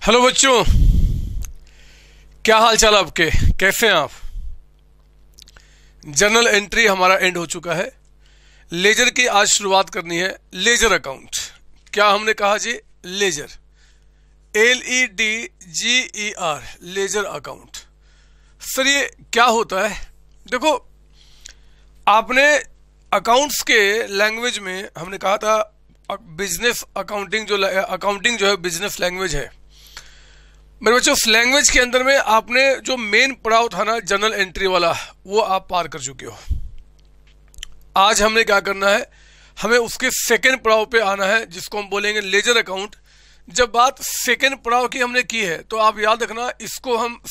Hello बच्चों, क्या हाल चाल आपके, कैसे हैं आप। जर्नल एंट्री हमारा एंड हो चुका है। लेजर की आज शुरुआत करनी है। लेजर अकाउंट, क्या हमने कहा जी, ledger, LEDGER, ledger account. Sir ये क्या होता है? देखो, आपने अकाउंट्स के लैंग्वेज में हमने कहा था बिजनेस अकाउंटिंग जो है बिजनेस लैंग्वेज है। मेरे बच्चों, उस लैंग्वेज के अंदर में आपने जो मेन पड़ाव था ना जर्नल एंट्री वाला, वो आप पार कर चुके हो। आज हमने क्या करना है, हमें उसके सेकेंड पड़ाव पे आना है, जिसको हम बोलेंगे लेजर अकाउंट। जब बात सेकेंड पड़ाव की हमने की है तो आप याद रखना, इसको हम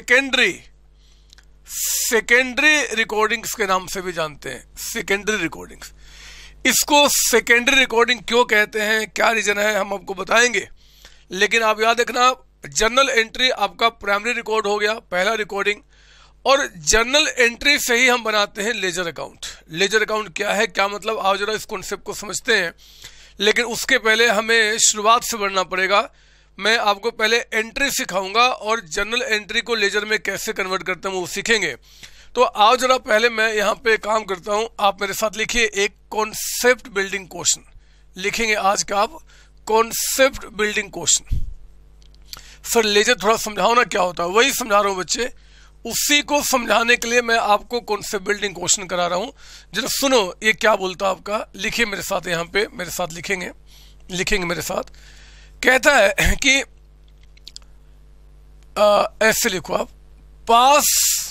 सेकेंडरी रिकॉर्डिंग्स के नाम से भी जानते हैं। सेकेंडरी रिकॉर्डिंग्स, इसको सेकेंडरी रिकॉर्डिंग क्यों कहते हैं, क्या रीजन है, हम आपको बताएंगे। लेकिन आप याद रखना, जर्नल एंट्री आपका प्राइमरी रिकॉर्ड हो गया, पहला रिकॉर्डिंग, और जर्नल एंट्री से ही हम बनाते हैं लेजर अकाउंट। लेजर अकाउंट क्या है, क्या मतलब, आओ जरा इस कॉन्सेप्ट को समझते हैं। लेकिन उसके पहले हमें शुरुआत से बढ़ना पड़ेगा। मैं आपको पहले एंट्री सिखाऊंगा और जर्नल एंट्री को लेजर में कैसे कन्वर्ट करते हैं वो सीखेंगे। तो आओ जरा पहले मैं यहाँ पे काम करता हूँ, आप मेरे साथ लिखिए एक कॉन्सेप्ट बिल्डिंग क्वेश्चन लिखेंगे आज का आप, concept building question. Sir ledger थोड़ा समझाओ ना क्या होता है। वही समझा रहा हूँ बच्चे, उसी को समझाने के लिए मैं आपको कॉन्सेप्ट बिल्डिंग क्वेश्चन करा रहा हूँ। जरा सुनो ये क्या बोलता है आपका, लिखिए मेरे साथ, यहाँ पे मेरे साथ लिखेंगे मेरे साथ। कहता है कि ऐसे लिखो आप, pass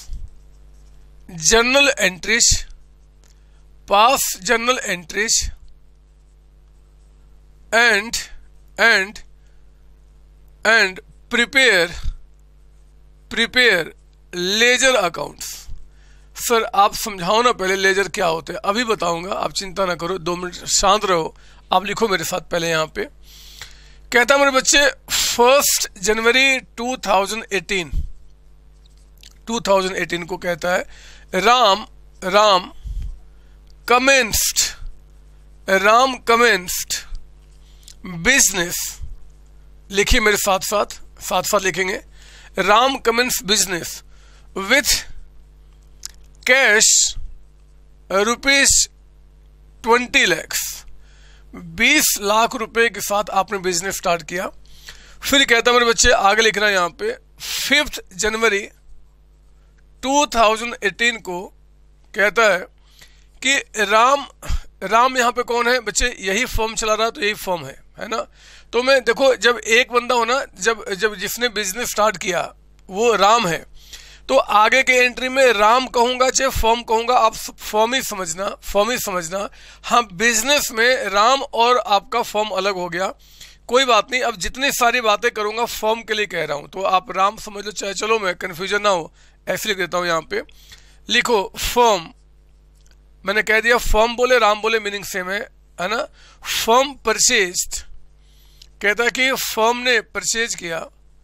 journal entries and prepare ledger accounts. Sir आप समझाओ ना पहले लेजर क्या होते हैं। अभी बताऊंगा, आप चिंता ना करो, 2 मिनट शांत रहो। आप लिखो मेरे साथ पहले यहाँ पे। कहता है मेरे बच्चे, 1 जनवरी 2018 को कहता है, राम कमेंस्ड बिजनेस। लिखिए मेरे साथ साथ लिखेंगे, Ram commences business with cash ₹20 lakh, 20 lakh रुपए के साथ आपने बिजनेस स्टार्ट किया। फिर कहता मेरे बच्चे, आगे लिखना यहाँ पे, 5 जनवरी 2018 को कहता है कि राम यहाँ पे कौन है बच्चे, यही फॉर्म चला रहा, तो यही फॉर्म है ना। तो मैं देखो, जब एक बंदा हो ना, जब जिसने बिजनेस स्टार्ट किया वो राम है, तो आगे के एंट्री में राम कहूंगा चाहे फॉर्म कहूंगा, आप फॉर्म ही समझना। हाँ, बिजनेस में राम और आपका फॉर्म अलग हो गया, कोई बात नहीं। अब जितनी सारी बातें करूंगा फॉर्म के लिए कह रहा हूं, तो आप राम समझ लो चाहे, चलो मैं कंफ्यूजन ना हो ऐसे लिख देता हूं। यहाँ पे लिखो फॉर्म, मैंने कह दिया फॉर्म बोले राम बोले मीनिंग सेम है ना। फॉर्म परचेज्ड, कहता है कि फर्म ने परचेज किया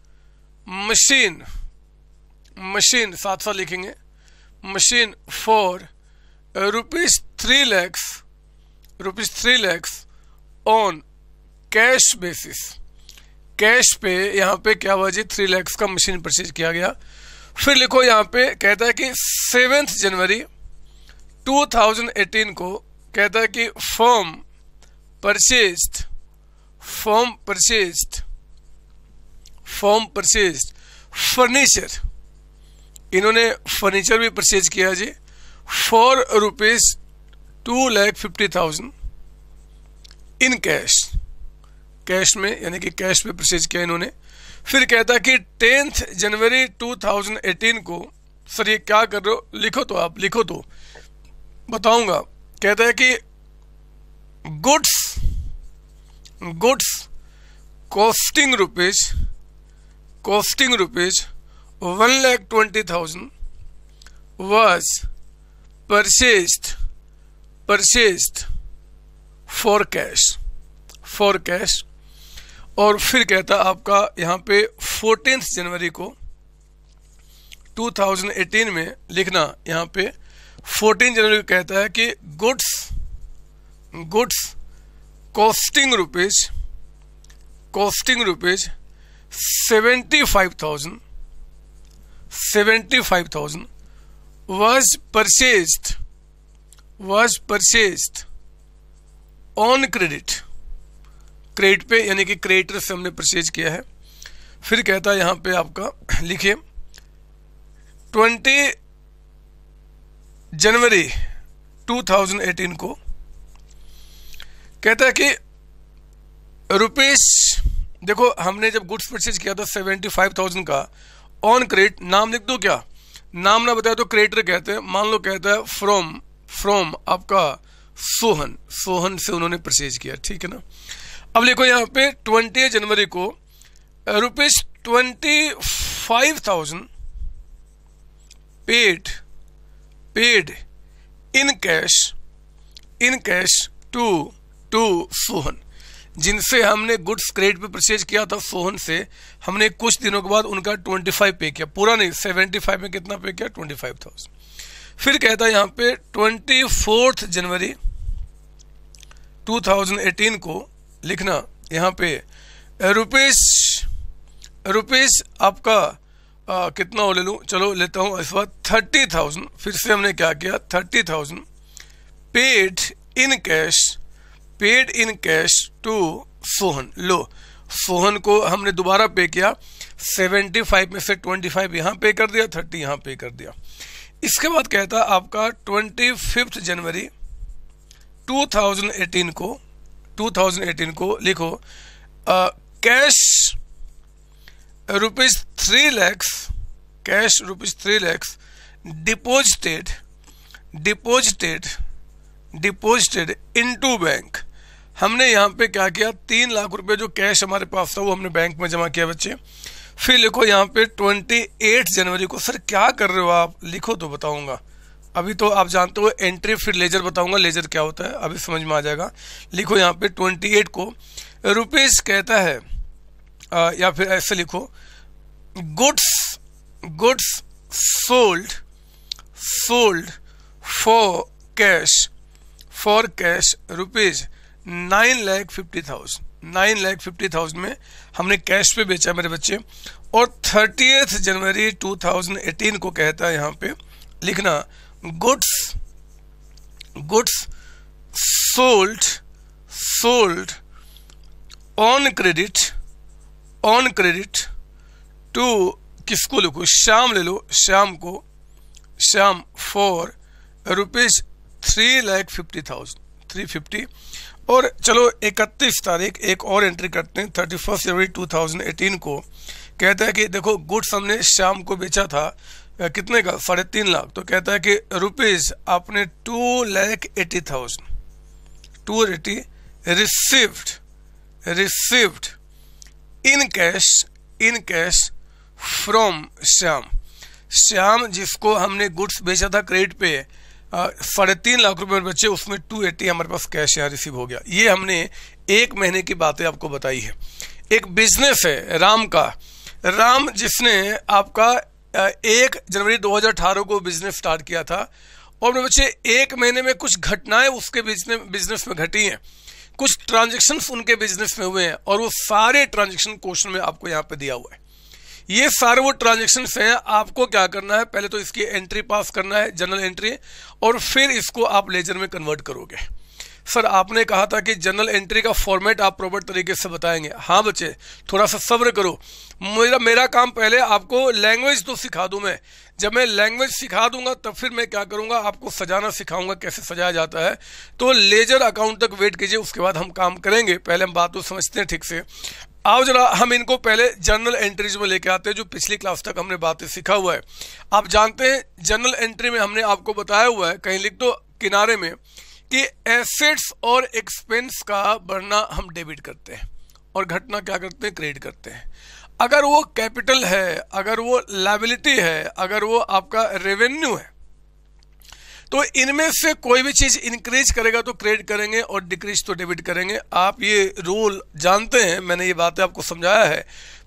मशीन, साथ लिखेंगे, machine for ₹3 lakhs on cash basis. Cash पे यहाँ पे क्या हुआ जी, 3 lakhs का मशीन परचेज किया गया। फिर लिखो यहाँ पे, कहता है कि 7 जनवरी 2018 को कहता है कि फर्म परचेज्ड फर्नीचर। इन्होंने फर्नीचर भी परचेज किया जी, फॉर ₹2,50,000 इन कैश में, यानी कि कैश पे परचेज किया इन्होंने। फिर कहता है कि 10 जनवरी 2018 को, सर ये क्या कर रहे हो, लिखो तो बताऊंगा। कहता है कि goods costing rupees 1,20,000 was purchased for cash। और फिर कहता आपका यहाँ पे 14 जनवरी को 2018 में लिखना, यहाँ पे 14 जनवरी को कहता है कि goods costing rupees 75,000 was purchased on credit, credit पे, यानी कि क्रेडिटर से हमने परचेज किया है। फिर कहता है यहां पे आपका लिखिए 20 जनवरी 2018 को कहता है कि रुपीस, देखो हमने जब गुड्स परचेज किया था 75,000 का ऑन क्रेडिट, नाम लिख दो, क्या नाम ना बताया तो क्रेडिटर कहते हैं। मान लो कहता है फ्रॉम आपका सोहन से उन्होंने परचेज किया, ठीक है ना। अब लिखो यहाँ पे 20 जनवरी को rupees 25,000 paid in cash to Sohan, जिनसे हमने गुड्स क्रेडिट पे परचेज किया था सोहन से, हमने कुछ दिनों के बाद उनका 25 पे किया, पूरा नहीं, 75 में कितना पे किया, 25,000। फिर कहता है यहाँ पे 24 जनवरी 2018 को लिखना यहाँ पे रुपीस आपका कितना हो ले लूँ, चलो लेता हूँ इस बार 30,000। फिर से हमने क्या किया, 30,000 paid in cash to Sohan. लो, सोहन को हमने दोबारा पे किया, 75 में से 25 यहाँ पे कर दिया, 30 यहाँ पे कर दिया। इसके बाद कहता आपका 25 जनवरी 2018 को लिखो cash rupees 3 lakhs deposited into bank. हमने यहाँ पे क्या किया, 3 लाख रुपए जो कैश हमारे पास था वो हमने बैंक में जमा किया बच्चे। फिर लिखो यहाँ पे 28 जनवरी को, सर क्या कर रहे हो आप, लिखो तो बताऊंगा, अभी तो आप जानते हो एंट्री, फिर लेजर बताऊंगा, लेजर क्या होता है अभी समझ में आ जाएगा। लिखो यहाँ पे 28 को रुपीस कहता है या फिर ऐसे लिखो goods sold for cash rupees 9,50,000 में हमने कैश पे बेचा मेरे बच्चे। और 30 जनवरी 2018 को कहता है यहाँ पे लिखना goods sold on credit to, किसको लिखो, श्याम ले लो, श्याम फॉर रुपीज 3,50,000 और चलो 31 तारीख एक और एंट्री करते हैं, 31 जनवरी 2018 को कहता है कि देखो गुड्स हमने श्याम को बेचा था कितने का, 3.5 लाख। तो कहता है कि रुपीज आपने 2,80,000 received in cash from Shyam जिसको हमने गुड्स बेचा था क्रेडिट पे 3.5 लाख रुपए बचे, उसमें 280 हमारे पास कैश यहाँ रिसीव हो गया। ये हमने 1 महीने की बातें आपको बताई है। एक बिजनेस है राम जिसने आपका 1 जनवरी 2018 को बिजनेस स्टार्ट किया था और मेरे बच्चे 1 महीने में कुछ घटनाएं उसके बिजनेस में घटी हैं, कुछ ट्रांजैक्शंस उनके बिजनेस में हुए हैं और वो सारे ट्रांजैक्शन क्वेश्चन में आपको यहाँ पे दिया हुआ है। ये सारे वो ट्रांजैक्शंस हैं, आपको क्या करना है, पहले तो इसकी एंट्री पास करना है, जनरल एंट्री, और फिर इसको आप लेजर में कन्वर्ट करोगे। सर आपने कहा था कि जनरल एंट्री का फॉर्मेट आप प्रॉपर तरीके से बताएंगे। हाँ बच्चे थोड़ा सा सब्र करो, मेरा काम पहले आपको लैंग्वेज तो सिखा दूं मैं, जब मैं लैंग्वेज सिखा दूंगा तब फिर मैं क्या करूंगा, आपको सजाना सिखाऊंगा कैसे सजाया जाता है। तो लेजर अकाउंट तक वेट कीजिए, उसके बाद हम काम करेंगे। पहले हम बात तो समझते हैं ठीक से। आओ जरा हम इनको पहले जनरल एंट्रीज में लेके आते हैं, जो पिछली क्लास तक हमने बातें सीखा हुआ है। आप जानते हैं जनरल एंट्री में हमने आपको बताया हुआ है, कहीं लिख दो किनारे में, कि एसेट्स और एक्सपेंस का बढ़ना हम डेबिट करते हैं और घटना क्या करते हैं, क्रेडिट करते हैं। अगर वो कैपिटल है, अगर वो लायबिलिटी है, अगर वो आपका रेवेन्यू है, तो इनमें से कोई भी चीज इंक्रीज करेगा तो क्रेडिट करेंगे और डिक्रीज तो डेबिट करेंगे। आप ये रूल जानते हैं, मैंने ये बातें आपको समझाया है।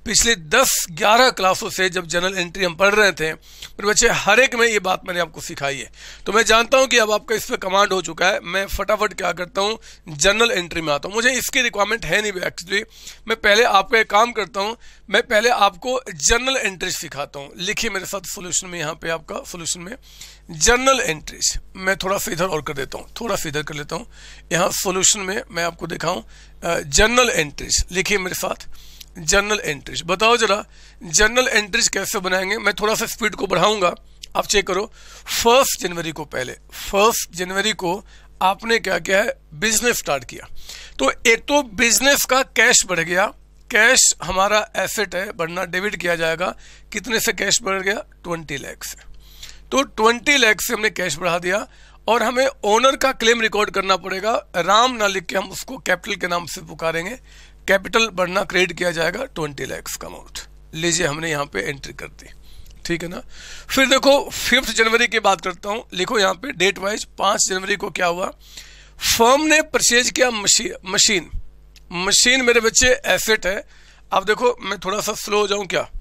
पिछले 10-11 क्लासों से जब जनरल एंट्री हम पढ़ रहे थे मेरे बच्चे, हर एक में ये बात मैंने आपको सिखाई है। तो मैं जानता हूं कि अब आपका इस पर कमांड हो चुका है। मैं फटाफट क्या करता हूं, जनरल एंट्री में आता हूं। मुझे इसकी रिक्वायरमेंट है नहीं एक्चुअली। मैं पहले आपका एक काम करता हूं, मैं पहले आपको जनरल एंट्री सिखाता हूं। लिखिए मेरे साथ सोल्यूशन में, यहाँ पे आपका सोल्यूशन में जनरल एंट्रीज। मैं थोड़ा सा इधर और कर देता हूँ, थोड़ा सा इधर कर लेता हूँ। यहाँ सोल्यूशन में मैं आपको दिखाऊं जनरल एंट्रीज। लिखिए मेरे साथ जनरल एंट्रीज। बताओ जरा जनरल एंट्रीज कैसे बनाएंगे। मैं थोड़ा सा स्पीड को बढ़ाऊंगा, आप चेक करो। 1 जनवरी को, पहले 1 जनवरी को आपने क्या किया है, बिजनेस स्टार्ट किया। तो एक तो बिजनेस का कैश बढ़ गया, कैश हमारा एसेट है, बढ़ना डेबिट किया जाएगा। कितने से कैश बढ़ गया, 20 लाख से। तो 20 लाख से हमने कैश बढ़ा दिया और हमें ओनर का क्लेम रिकॉर्ड करना पड़ेगा। राम ना लिख के हम उसको कैपिटल के नाम से पुकारेंगे। कैपिटल बढ़ना क्रेडिट किया जाएगा 20 लाख का अमाउंट। लीजिए हमने यहाँ पे एंट्री कर दी, ठीक है ना। फिर देखो 5 जनवरी की बात करता हूँ। लिखो यहाँ पे डेट वाइज। 5 जनवरी को क्या हुआ, फर्म ने परचेज किया मशीन। मशीन मेरे बच्चे एसेट है। अब देखो मैं थोड़ा सा स्लो हो जाऊं क्या,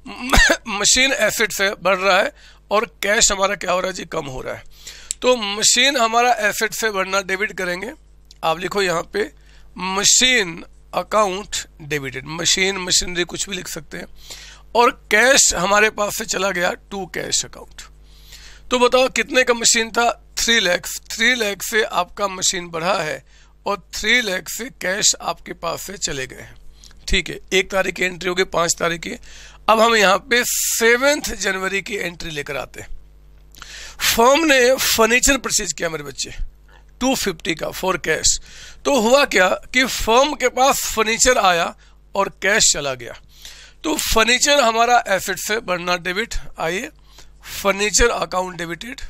मशीन एसेट से बढ़ रहा है और कैश हमारा क्या हो रहा है जी, कम हो रहा है। तो मशीन हमारा एसेट से बढ़ना डेबिट करेंगे। आप लिखो यहाँ पे machine account debited. Machine, machinery कुछ भी लिख सकते हैं। और कैश हमारे पास से चला गया टू कैश अकाउंट। तो बताओ कितने का मशीन था, 3 लाख। 3 लाख से आपका मशीन बढ़ा है और 3 लाख से कैश आपके पास से चले गए हैं, ठीक है। 1 तारीख की एंट्री हो गई, 5 तारीख की। अब हम यहाँ पे 7 जनवरी की एंट्री लेकर आते हैं। फर्म ने फर्नीचर परचेज किया मेरे बच्चे 250 का फॉर कैश। तो हुआ क्या कि फर्म के पास फर्नीचर आया और कैश चला गया। तो फर्नीचर हमारा एसेट से बढ़ना डेबिट। आइए furniture account debited,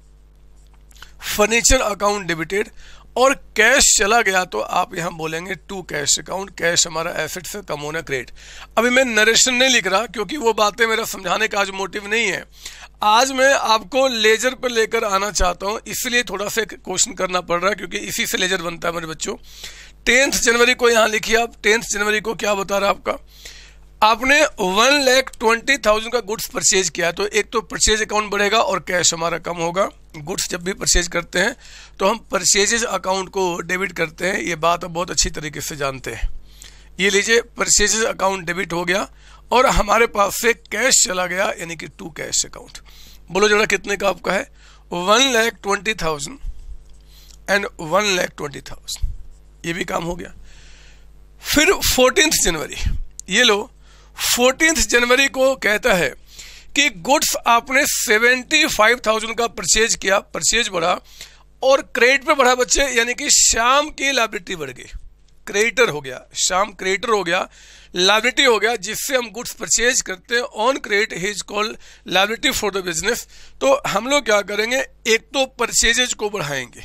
furniture account debited और कैश चला गया। तो आप यहां बोलेंगे टू कैश अकाउंट। कैश हमारा एसेट से कम होना क्रेडिट। अभी मैं नरेशन नहीं लिख रहा क्योंकि वो बातें मेरा समझाने का आज मोटिव नहीं है। आज मैं आपको लेजर पर लेकर आना चाहता हूं, इसलिए थोड़ा सा क्वेश्चन करना पड़ रहा है क्योंकि इसी से लेजर बनता है मेरे बच्चों। 10 जनवरी को यहां लिखिए आप। 10 जनवरी को क्या बता रहा है आपका, आपने 1,20,000 का गुड्स परचेज किया। तो एक तो परचेज अकाउंट बढ़ेगा और कैश हमारा कम होगा। गुड्स जब भी परचेज करते हैं तो हम परचेजेज अकाउंट को डेबिट करते हैं। ये बात आप बहुत अच्छी तरीके से जानते हैं। ये लीजिए परचेजेज अकाउंट डेबिट हो गया और हमारे पास से कैश चला गया, यानी कि टू कैश अकाउंट। बोलो जरा कितने का आपका है, 1,20,000 एंड 1,20,000। ये भी काम हो गया। फिर 14 जनवरी, ये लो 14 जनवरी को कहता है कि गुड्स आपने 75,000 का परचेज किया, परचेज बढ़ा और क्रेडिट पे बढ़ा बच्चे, यानी कि शाम की लायबिलिटी बढ़ गई। क्रेडिटर हो गया, शाम क्रेडिटर हो गया, लायबिलिटी हो गया, जिससे हम गुड्स परचेज करते हैं on credit he is called liability for the business. तो हम लोग क्या करेंगे, एक तो परचेजेज को बढ़ाएंगे,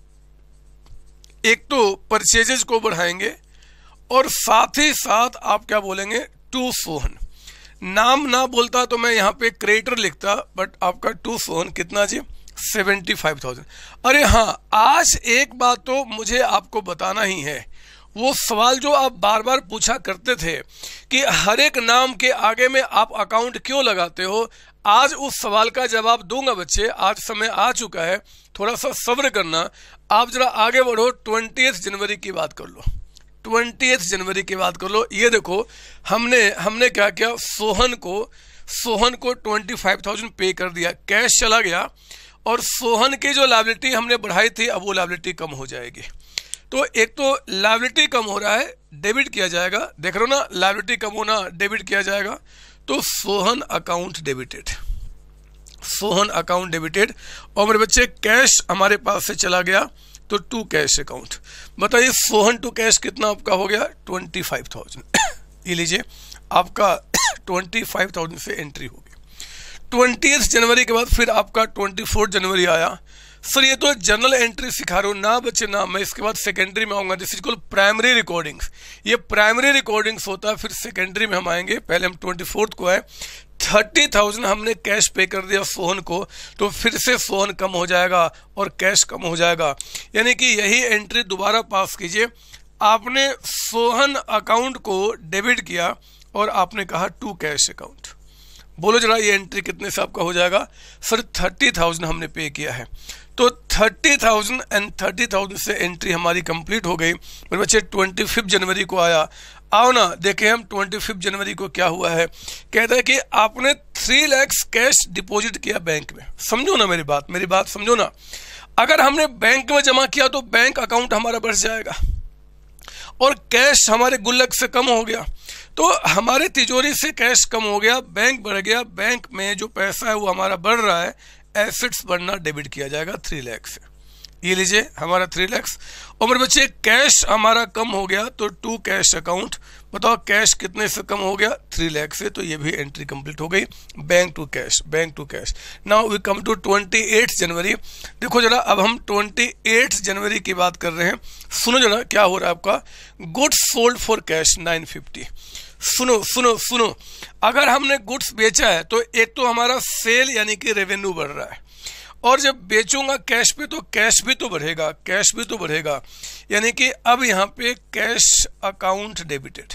एक तो परचेजेज को बढ़ाएंगे और साथ ही साथ आप क्या बोलेंगे, टू सोहन। नाम ना बोलता तो मैं यहाँ पे क्रेडिटर लिखता, बट आपका टू सोहन कितना जी, 75,000। अरे हाँ, आज एक बात तो मुझे आपको बताना ही है। वो सवाल जो आप बार बार पूछा करते थे कि हर एक नाम के आगे में आप अकाउंट क्यों लगाते हो, आज उस सवाल का जवाब दूंगा बच्चे। आज समय आ चुका है, थोड़ा सा सब्र करना। आप जरा आगे बढ़ो, 20 जनवरी की बात कर लो। 20 जनवरी की बात कर लो। ये देखो हमने क्या किया, सोहन को 25,000 पे कर दिया, कैश चला गया और सोहन की जो लायबिलिटी हमने बढ़ाई थी अब वो लायबिलिटी कम हो जाएगी। तो एक तो लायबिलिटी कम हो रहा है, डेबिट किया जाएगा। देख रहे हो ना, लायबिलिटी कम होना, डेबिट किया जाएगा। तो Sohan account debited, Sohan account debited. और मेरे बच्चे कैश हमारे पास से चला गया तो टू कैश अकाउंट। बताइए सोहन टू कैश कितना आपका हो गया, 25,000। ये लीजिए आपका 25,000 से एंट्री हो गई। 20 जनवरी के बाद फिर आपका 24 जनवरी आया। सर ये तो जनरल एंट्री सिखा रहे हो ना बच्चे ना, मैं इसके बाद सेकेंडरी में आऊंगा। This is called primary recordings. ये प्राइमरी रिकॉर्डिंग्स होता है, फिर सेकेंडरी में हम आएंगे। पहले हम 24 को आए, 30,000 हमने कैश पे कर दिया सोहन को, तो फिर से सोहन कम हो जाएगा और कैश कम हो जाएगा। यानी कि यही एंट्री दोबारा पास कीजिए। आपने सोहन अकाउंट को डेबिट किया और आपने कहा टू कैश अकाउंट। बोलो जरा ये एंट्री कितने से आपका हो जाएगा? सर 30,000 हमने पे किया है, तो 30,000 एंड 30,000 से एंट्री हमारी कंप्लीट हो गई। मेरे बच्चे 25 जनवरी को आया, आओ ना देखें हम 25 जनवरी को क्या हुआ है। कहता है कि आपने 3 लाख कैश डिपॉजिट किया बैंक में। समझो ना मेरी बात समझो ना। अगर हमने बैंक में जमा किया तो बैंक अकाउंट हमारा बढ़ जाएगा और कैश हमारे गुल्लक से कम हो गया, तो हमारे तिजोरी से कैश कम हो गया, बैंक बढ़ गया, बैंक में जो पैसा है वो हमारा बढ़ रहा है, एसेट्स बढ़ना डेबिट किया जाएगा 3 लाख से। ये लीजिए हमारा 3 लाख। और मेरे बच्चे कैश हमारा कम हो गया तो टू कैश अकाउंट। बताओ कैश कितने से कम हो गया? 3 लाख से, तो ये भी एंट्री कंप्लीट हो गई। Bank to cash. Now we come to 28 January. देखो जरा, अब हम 28 जनवरी की बात कर रहे हैं। सुनो जरा क्या हो रहा है आपका। Goods sold for cash 950। सुनो, अगर हमने गुड्स बेचा है तो एक तो हमारा सेल यानी कि रेवेन्यू बढ़ रहा है, और जब बेचूंगा कैश पे तो कैश भी तो बढ़ेगा, यानी कि अब यहाँ पे कैश अकाउंट डेबिटेड।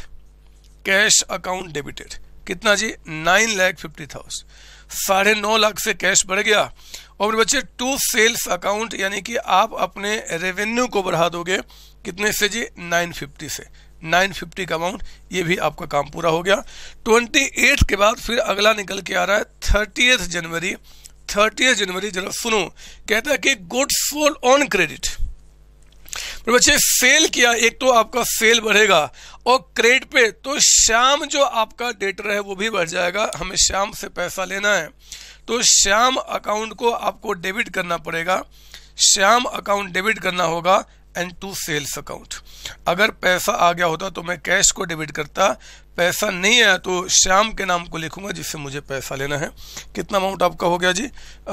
कितना जी? 9,50,000। 9.5 लाख से कैश बढ़ गया। और मेरे बच्चे टू सेल्स अकाउंट, यानी कि आप अपने रेवेन्यू को बढ़ा दोगे कितने से जी? 950 से। 950 का अमाउंट, ये भी आपका काम पूरा हो गया। 28 के बाद फिर अगला निकल के आ रहा है 30 जनवरी। जरा सुनो, कहता है कि गुड्स सोल्ड ऑन क्रेडिट। बच्चे सेल किया, एक तो आपका सेल बढ़ेगा, और क्रेडिट पे तो श्याम जो आपका डेटर है वो भी बढ़ जाएगा। हमें श्याम से पैसा लेना है तो श्याम अकाउंट को आपको डेबिट करना पड़ेगा, श्याम अकाउंट डेबिट करना होगा, एंड टू सेल्स अकाउंट। अगर पैसा आ गया होता तो मैं कैश को डेबिट करता, पैसा नहीं आया तो श्याम के नाम को लिखूंगा जिससे मुझे पैसा लेना है। कितना अमाउंट आपका हो गया जी?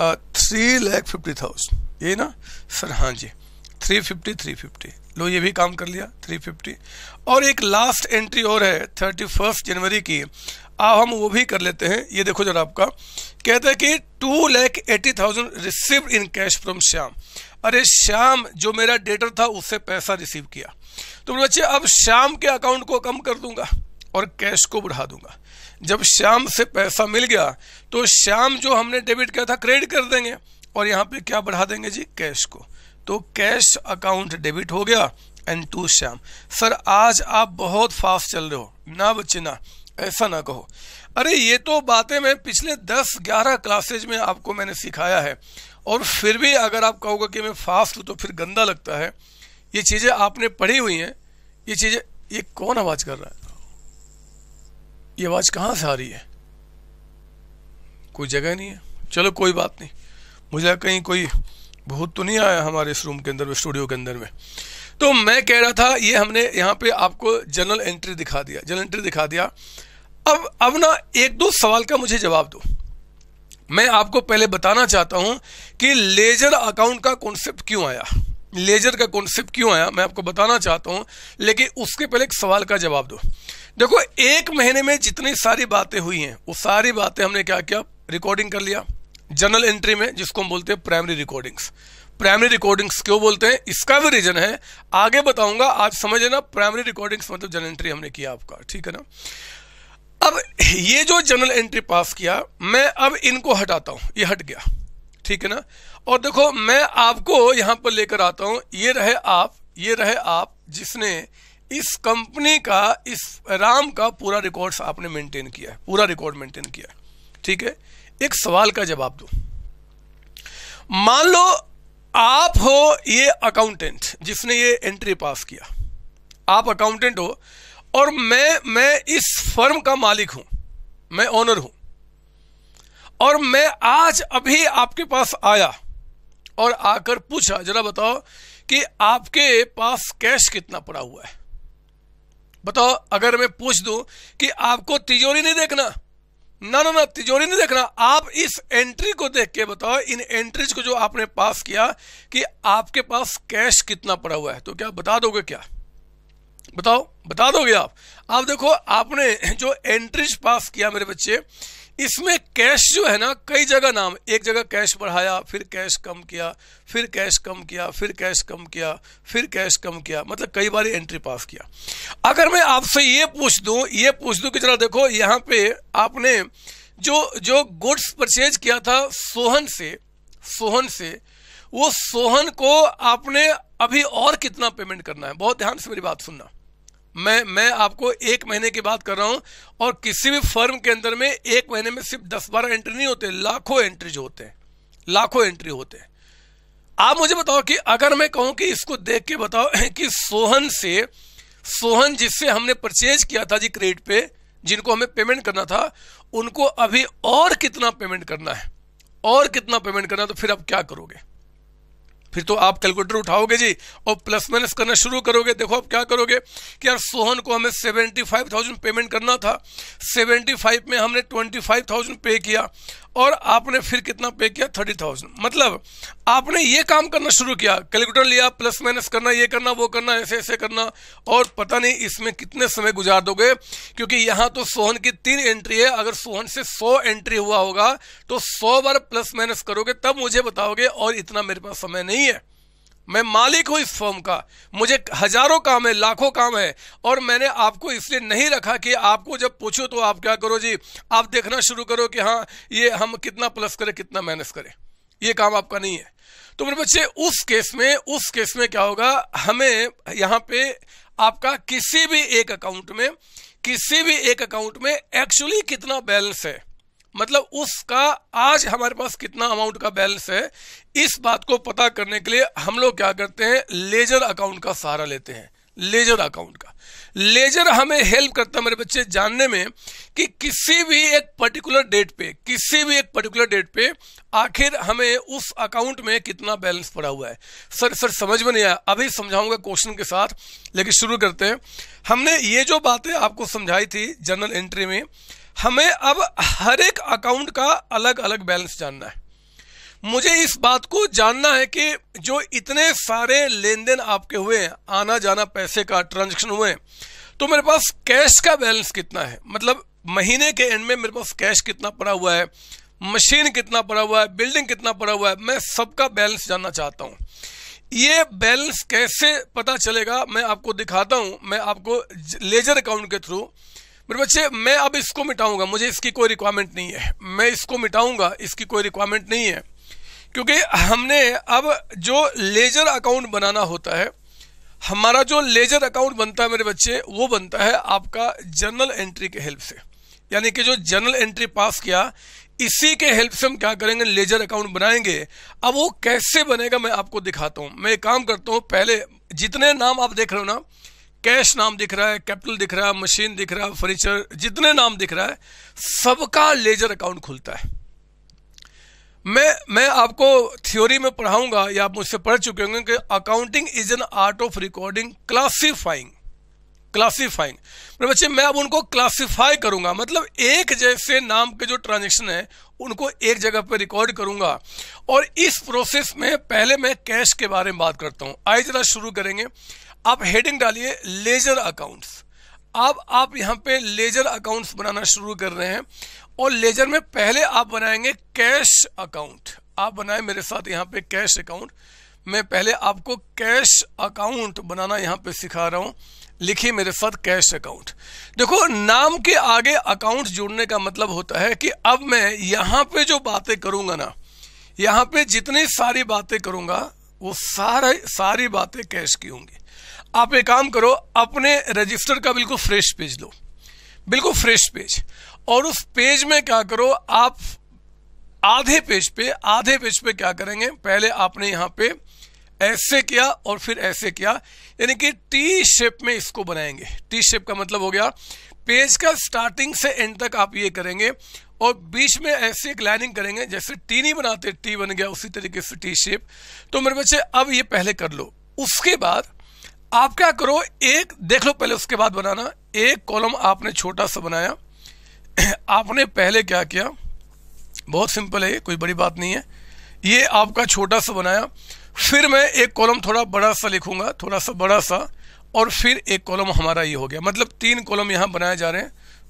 3,50,000। ये ना सर? हाँ जी, 350। लो ये भी काम कर लिया 350। और एक लास्ट एंट्री और है 31 जनवरी की, अब हम वो भी कर लेते हैं। ये देखो जरा आपका, कहता है कि 2,80,000 received in cash from Shyam. अरे श्याम जो मेरा डेटर था उससे पैसा रिसीव किया, तो बच्चे अब श्याम के अकाउंट को कम कर दूंगा और कैश को बढ़ा दूंगा। जब श्याम से पैसा मिल गया तो श्याम जो हमने डेबिट किया था क्रेडिट कर देंगे, और यहाँ पे क्या बढ़ा देंगे जी? कैश को। तो कैश अकाउंट डेबिट हो गया, एंड टू श्याम। सर आज आप बहुत फास्ट चल रहे हो ना बच्चे ना, ऐसा ना कहो। अरे ये तो बातें मैं पिछले 10-11 क्लासेज में आपको मैंने सिखाया है, और फिर भी अगर आप कहोगे कि मैं फास्ट हूँ तो फिर गंदा लगता है। ये चीज़ें आपने पढ़ी हुई हैं, ये चीज़ें। ये कौन आवाज़ कर रहा है? ये आवाज़ कहाँ से आ रही है? कोई जगह नहीं है। चलो कोई बात नहीं, मुझे कहीं कोई भूत तो नहीं आया हमारे इस रूम के अंदर में, स्टूडियो के अंदर में। तो मैं कह रहा था, ये हमने यहाँ पे आपको जनरल एंट्री दिखा दिया। अब ना 1-2 सवाल का मुझे जवाब दो। मैं आपको पहले बताना चाहता हूं कि लेजर अकाउंट का कॉन्सेप्ट क्यों आया, मैं आपको बताना चाहता हूं, लेकिन उसके पहले एक सवाल का जवाब दो। देखो 1 महीने में जितनी सारी बातें हुई हैं वो सारी बातें हमने क्या किया? रिकॉर्डिंग कर लिया जनरल एंट्री में, जिसको हम बोलते हैं प्राइमरी रिकॉर्डिंग्स। क्यों बोलते हैं इसका भी रीजन है, आगे बताऊंगा। आज समझ लेना प्राइमरी रिकॉर्डिंग्स मतलब जनरल एंट्री हमने किया आपका, ठीक है ना। अब ये जो जनरल एंट्री पास किया, मैं अब इनको हटाता हूं, ये हट गया, ठीक है ना। और देखो मैं आपको यहां पर लेकर आता हूं, ये रहे आप जिसने इस कंपनी का, इस राम का पूरा रिकॉर्ड्स आपने मेंटेन किया, पूरा रिकॉर्ड मेंटेन किया, ठीक है। एक सवाल का जवाब दो। मान लो आप हो ये अकाउंटेंट जिसने ये एंट्री पास किया, आप अकाउंटेंट हो, और मैं इस फर्म का मालिक हूं, मैं ओनर हूं, और मैं आज अभी आपके पास आया और आकर पूछा, जरा बताओ कि आपके पास कैश कितना पड़ा हुआ है। बताओ, अगर मैं पूछ दूं कि आपको तिजोरी नहीं देखना, ना तिजोरी नहीं देखना, आप इस एंट्री को देख के बताओ, इन एंट्रीज को जो आपने पास किया, कि आपके पास कैश कितना पड़ा हुआ है, तो क्या बता दोगे? क्या बताओ, बता दोगे आप देखो आपने जो एंट्रीज पास किया मेरे बच्चे, इसमें कैश जो है ना, कई जगह नाम, एक जगह कैश बढ़ाया, फिर कैश कम किया, फिर कैश कम किया, फिर कैश कम किया, फिर कैश कम किया, मतलब कई बार एंट्री पास किया। अगर मैं आपसे ये पूछ दूं कि जरा देखो यहाँ पे आपने जो गुड्स परचेज किया था सोहन से, वो सोहन को आपने अभी और कितना पेमेंट करना है। बहुत ध्यान से मेरी बात सुनना, मैं आपको एक महीने की बात कर रहा हूं, और किसी भी फर्म के अंदर में एक महीने में सिर्फ 10-12 एंट्री नहीं होते, लाखों एंट्री जो होते हैं, लाखों एंट्री होते हैं। आप मुझे बताओ कि अगर मैं कहूं कि इसको देख के बताओ कि सोहन जिससे हमने परचेज किया था जी क्रेडिट पे, जिनको हमें पेमेंट करना था, उनको अभी और कितना पेमेंट करना है, और कितना पेमेंट करना है, तो फिर आप क्या करोगे? फिर तो आप कैलकुलेटर उठाओगे जी और प्लस माइनस करना शुरू करोगे। देखो आप क्या करोगे कि यार सोहन को हमें 75,000 पेमेंट करना था, 75 में हमने 25,000 पे किया, और आपने फिर कितना पे किया? 30,000। मतलब आपने ये काम करना शुरू किया, कैलकुलेटर लिया, प्लस माइनस करना, ये करना, वो करना, ऐसे ऐसे करना, और पता नहीं इसमें कितने समय गुजार दोगे, क्योंकि यहाँ तो सोहन की 3 एंट्री है। अगर सोहन से 100 एंट्री हुआ होगा तो 100 बार प्लस माइनस करोगे, तब मुझे बताओगे, और इतना मेरे पास समय नहीं है। मैं मालिक हूं इस फर्म का, मुझे हजारों काम है, लाखों काम है, और मैंने आपको इसलिए नहीं रखा कि आपको जब पूछो तो आप क्या करो जी, आप देखना शुरू करो कि हाँ ये हम कितना प्लस करें, कितना माइनस करें। ये काम आपका नहीं है। तो मेरे बच्चे उस केस में क्या होगा, हमें यहाँ पे आपका किसी भी एक अकाउंट में एक्चुअली कितना बैलेंस है, मतलब उसका आज हमारे पास कितना अमाउंट का बैलेंस है, इस बात को पता करने के लिए हम लोग क्या करते हैं, लेजर अकाउंट का सहारा लेते हैं। लेजर अकाउंट का लेजर हमें हेल्प करता है मेरे बच्चे जानने में कि किसी भी एक पर्टिकुलर डेट पे आखिर हमें उस अकाउंट में कितना बैलेंस पड़ा हुआ है। सर समझ में नहीं आया, अभी समझाऊंगा क्वेश्चन के साथ, लेकिन शुरू करते हैं। हमने ये जो बातें आपको समझाई थी जर्नल एंट्री में, हमें अब हर एक अकाउंट का अलग अलग बैलेंस जानना है। मुझे इस बात को जानना है कि जो इतने सारे लेन देन आपके हुए हैं, आना जाना पैसे का ट्रांजैक्शन हुए हैं, तो मेरे पास कैश का बैलेंस कितना है, मतलब महीने के एंड में मेरे पास कैश कितना पड़ा हुआ है, मशीन कितना पड़ा हुआ है, बिल्डिंग कितना पड़ा हुआ है, मैं सबका बैलेंस जानना चाहता हूँ। ये बैलेंस कैसे पता चलेगा मैं आपको दिखाता हूँ, मैं आपको लेजर अकाउंट के थ्रू। मेरे बच्चे मैं अब इसको मिटाऊंगा, मुझे इसकी कोई रिक्वायरमेंट नहीं है, मैं इसको मिटाऊंगा, इसकी कोई रिक्वायरमेंट नहीं है, क्योंकि हमने अब जो लेजर अकाउंट बनाना होता है, हमारा जो लेजर अकाउंट बनता है मेरे बच्चे, वो बनता है आपका जर्नल एंट्री के हेल्प से। यानी कि जो जर्नल एंट्री पास किया, इसी के हेल्प से हम क्या करेंगे, लेजर अकाउंट बनाएंगे। अब वो कैसे बनेगा मैं आपको दिखाता हूँ। मैं एक काम करता हूँ, पहले जितने नाम आप देख रहे हो ना, कैश नाम दिख रहा है, कैपिटल दिख रहा है, मशीन दिख रहा है, फर्नीचर, जितने नाम दिख रहा है, सबका लेजर अकाउंट खुलता है। मैं आपको थ्योरी में पढ़ाऊंगा, या आप मुझसे पढ़ चुके होंगे कि accounting is an art of recording classifying. मेरे बच्चे मैं अब उनको क्लासिफाई करूंगा, मतलब एक जैसे नाम के जो ट्रांजैक्शन है उनको एक जगह पर रिकॉर्ड करूंगा। और इस प्रोसेस में पहले मैं कैश के बारे में बात करता हूं। आइए जरा शुरू करेंगे। आप हेडिंग डालिए लेजर अकाउंट्स। अब आप यहाँ पे लेजर अकाउंट्स बनाना शुरू कर रहे हैं, और लेजर में पहले आप बनाएंगे कैश अकाउंट। आप बनाए मेरे साथ यहाँ पे कैश अकाउंट। मैं पहले आपको कैश अकाउंट बनाना यहाँ पे सिखा रहा हूँ। लिखिए मेरे साथ कैश अकाउंट। देखो नाम के आगे अकाउंट जोड़ने का मतलब होता है कि अब मैं यहाँ पे जो बातें करूंगा ना, यहाँ पे जितनी सारी बातें करूंगा वो सारी बातें कैश की होंगी। आप एक काम करो, अपने रजिस्टर का बिल्कुल फ्रेश पेज लो, बिल्कुल फ्रेश पेज, और उस पेज में क्या करो, आप आधे पेज पे क्या करेंगे, पहले आपने यहाँ पे ऐसे किया और फिर ऐसे किया, यानी कि टी शेप में इसको बनाएंगे। टी शेप का मतलब हो गया पेज का स्टार्टिंग से एंड तक आप ये करेंगे, और बीच में ऐसे एक लाइनिंग करेंगे, जैसे टी नहीं बनाते, टी बन गया, उसी तरीके से टी शेप। तो मेरे बच्चे अब ये पहले कर लो। उसके बाद आप क्या करो, एक देख लो पहले, उसके बाद बनाना। एक कॉलम आपने छोटा सा बनाया। आपने पहले क्या किया, बहुत सिंपल है, कोई बड़ी बात नहीं है। ये आपका छोटा सा बनाया, फिर मैं एक कॉलम थोड़ा बड़ा सा लिखूंगा, थोड़ा सा बड़ा सा, और फिर एक कॉलम हमारा ये हो गया। मतलब 3 कॉलम यहाँ बनाए जा रहे हैं,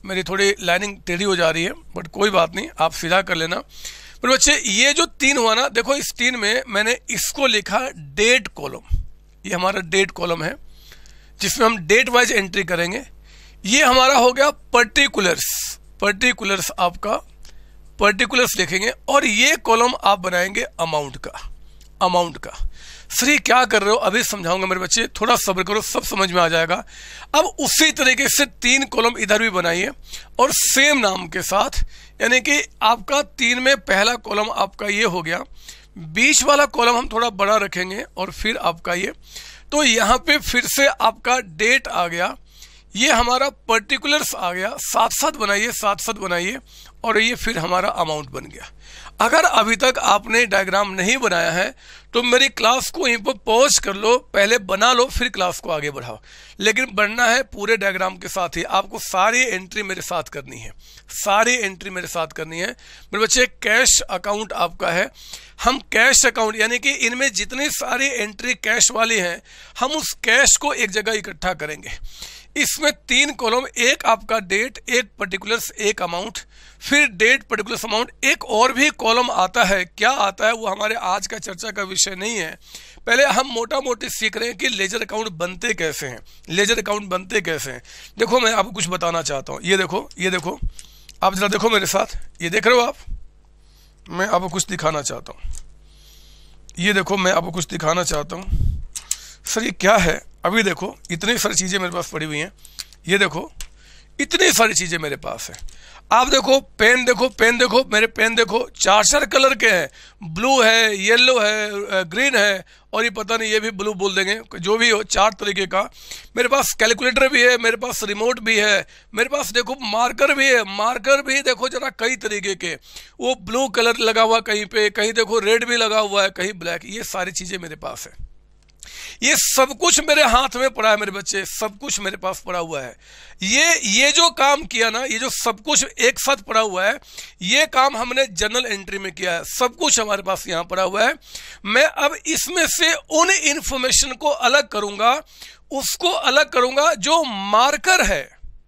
मेरी थोड़ी लाइनिंग टेढ़ी हो जा रही है, बट कोई बात नहीं, आप सीधा कर लेना। पर बच्चे ये जो 3 हुआ ना, देखो इस 3 में मैंने इसको लिखा डेट कॉलम। ये हमारा डेट कॉलम है जिसमें हम डेट वाइज एंट्री करेंगे। ये हमारा हो गया पर्टिकुलर्स, पर्टिकुलर्स आपका पर्टिकुलर्स लिखेंगे, और ये कॉलम आप बनाएंगे अमाउंट का, अमाउंट का। सर ये क्या कर रहे हो, अभी समझाऊंगा मेरे बच्चे, थोड़ा सब्र करो, सब समझ में आ जाएगा। अब उसी तरीके से 3 कॉलम इधर भी बनाइए और सेम नाम के साथ, यानी कि आपका 3 में पहला कॉलम आपका ये हो गया, बीच वाला कॉलम हम थोड़ा बड़ा रखेंगे और फिर आपका ये, तो यहाँ पे फिर से आपका डेट आ गया, ये हमारा पर्टिकुलर्स आ गया, साथ साथ बनाइए, साथ साथ बनाइए, और ये फिर हमारा अमाउंट बन गया। अगर अभी तक आपने डायग्राम नहीं बनाया है तो मेरी क्लास को यहीं पर पॉज कर लो, पहले बना लो, फिर क्लास को आगे बढ़ाओ। लेकिन बनना है पूरे डायग्राम के साथ ही, आपको सारी एंट्री मेरे साथ करनी है, सारी एंट्री मेरे साथ करनी है। मेरे बच्चे कैश अकाउंट आपका है, हम कैश अकाउंट यानी कि इनमें जितनी सारी एंट्री कैश वाली हैं, हम उस कैश को एक जगह इकट्ठा करेंगे। इसमें 3 कॉलम, एक आपका डेट, एक पर्टिकुलर्स, एक अमाउंट, फिर डेट पर्टिकुलर्स अमाउंट, एक और भी कॉलम आता है। क्या आता है वो हमारे आज का चर्चा का विषय नहीं है। पहले हम मोटा मोटी सीख रहे हैं कि लेजर अकाउंट बनते कैसे हैं, लेजर अकाउंट बनते कैसे हैं। देखो मैं आपको कुछ बताना चाहता हूँ, ये देखो, ये देखो, आप जरा देखो मेरे साथ, ये देख रहे हो आप, मैं आपको कुछ दिखाना चाहता हूँ, ये देखो मैं आपको कुछ दिखाना चाहता हूँ। सर ये क्या है, अभी देखो इतनी सारी चीज़ें मेरे पास पड़ी हुई हैं, ये देखो इतनी सारी चीज़ें मेरे पास है। आप देखो पेन, देखो पेन, देखो मेरे पेन देखो, 4 कलर के हैं, ब्लू है, येलो है, ग्रीन है, और ये पता नहीं ये भी ब्लू बोल देंगे, जो भी हो, 4 तरीके का। मेरे पास कैलकुलेटर भी है, मेरे पास रिमोट भी है, मेरे पास देखो मार्कर भी है, मार्कर भी देखो जरा कई तरीके के, वो ब्लू कलर लगा हुआ कहीं पे, कहीं देखो रेड भी लगा हुआ है, कहीं ब्लैक, ये सारी चीज़ें मेरे पास है। ये सब कुछ मेरे हाथ में पड़ा है मेरे बच्चे, सब कुछ मेरे पास पड़ा हुआ है। ये जो काम किया ना, ये जो सब कुछ एक साथ पड़ा हुआ है, ये काम हमने जर्नल एंट्री में किया है, सब कुछ हमारे पास यहाँ पड़ा हुआ है। मैं अब इसमें से उन इंफॉर्मेशन को अलग करूंगा, उसको अलग करूंगा जो मार्कर है,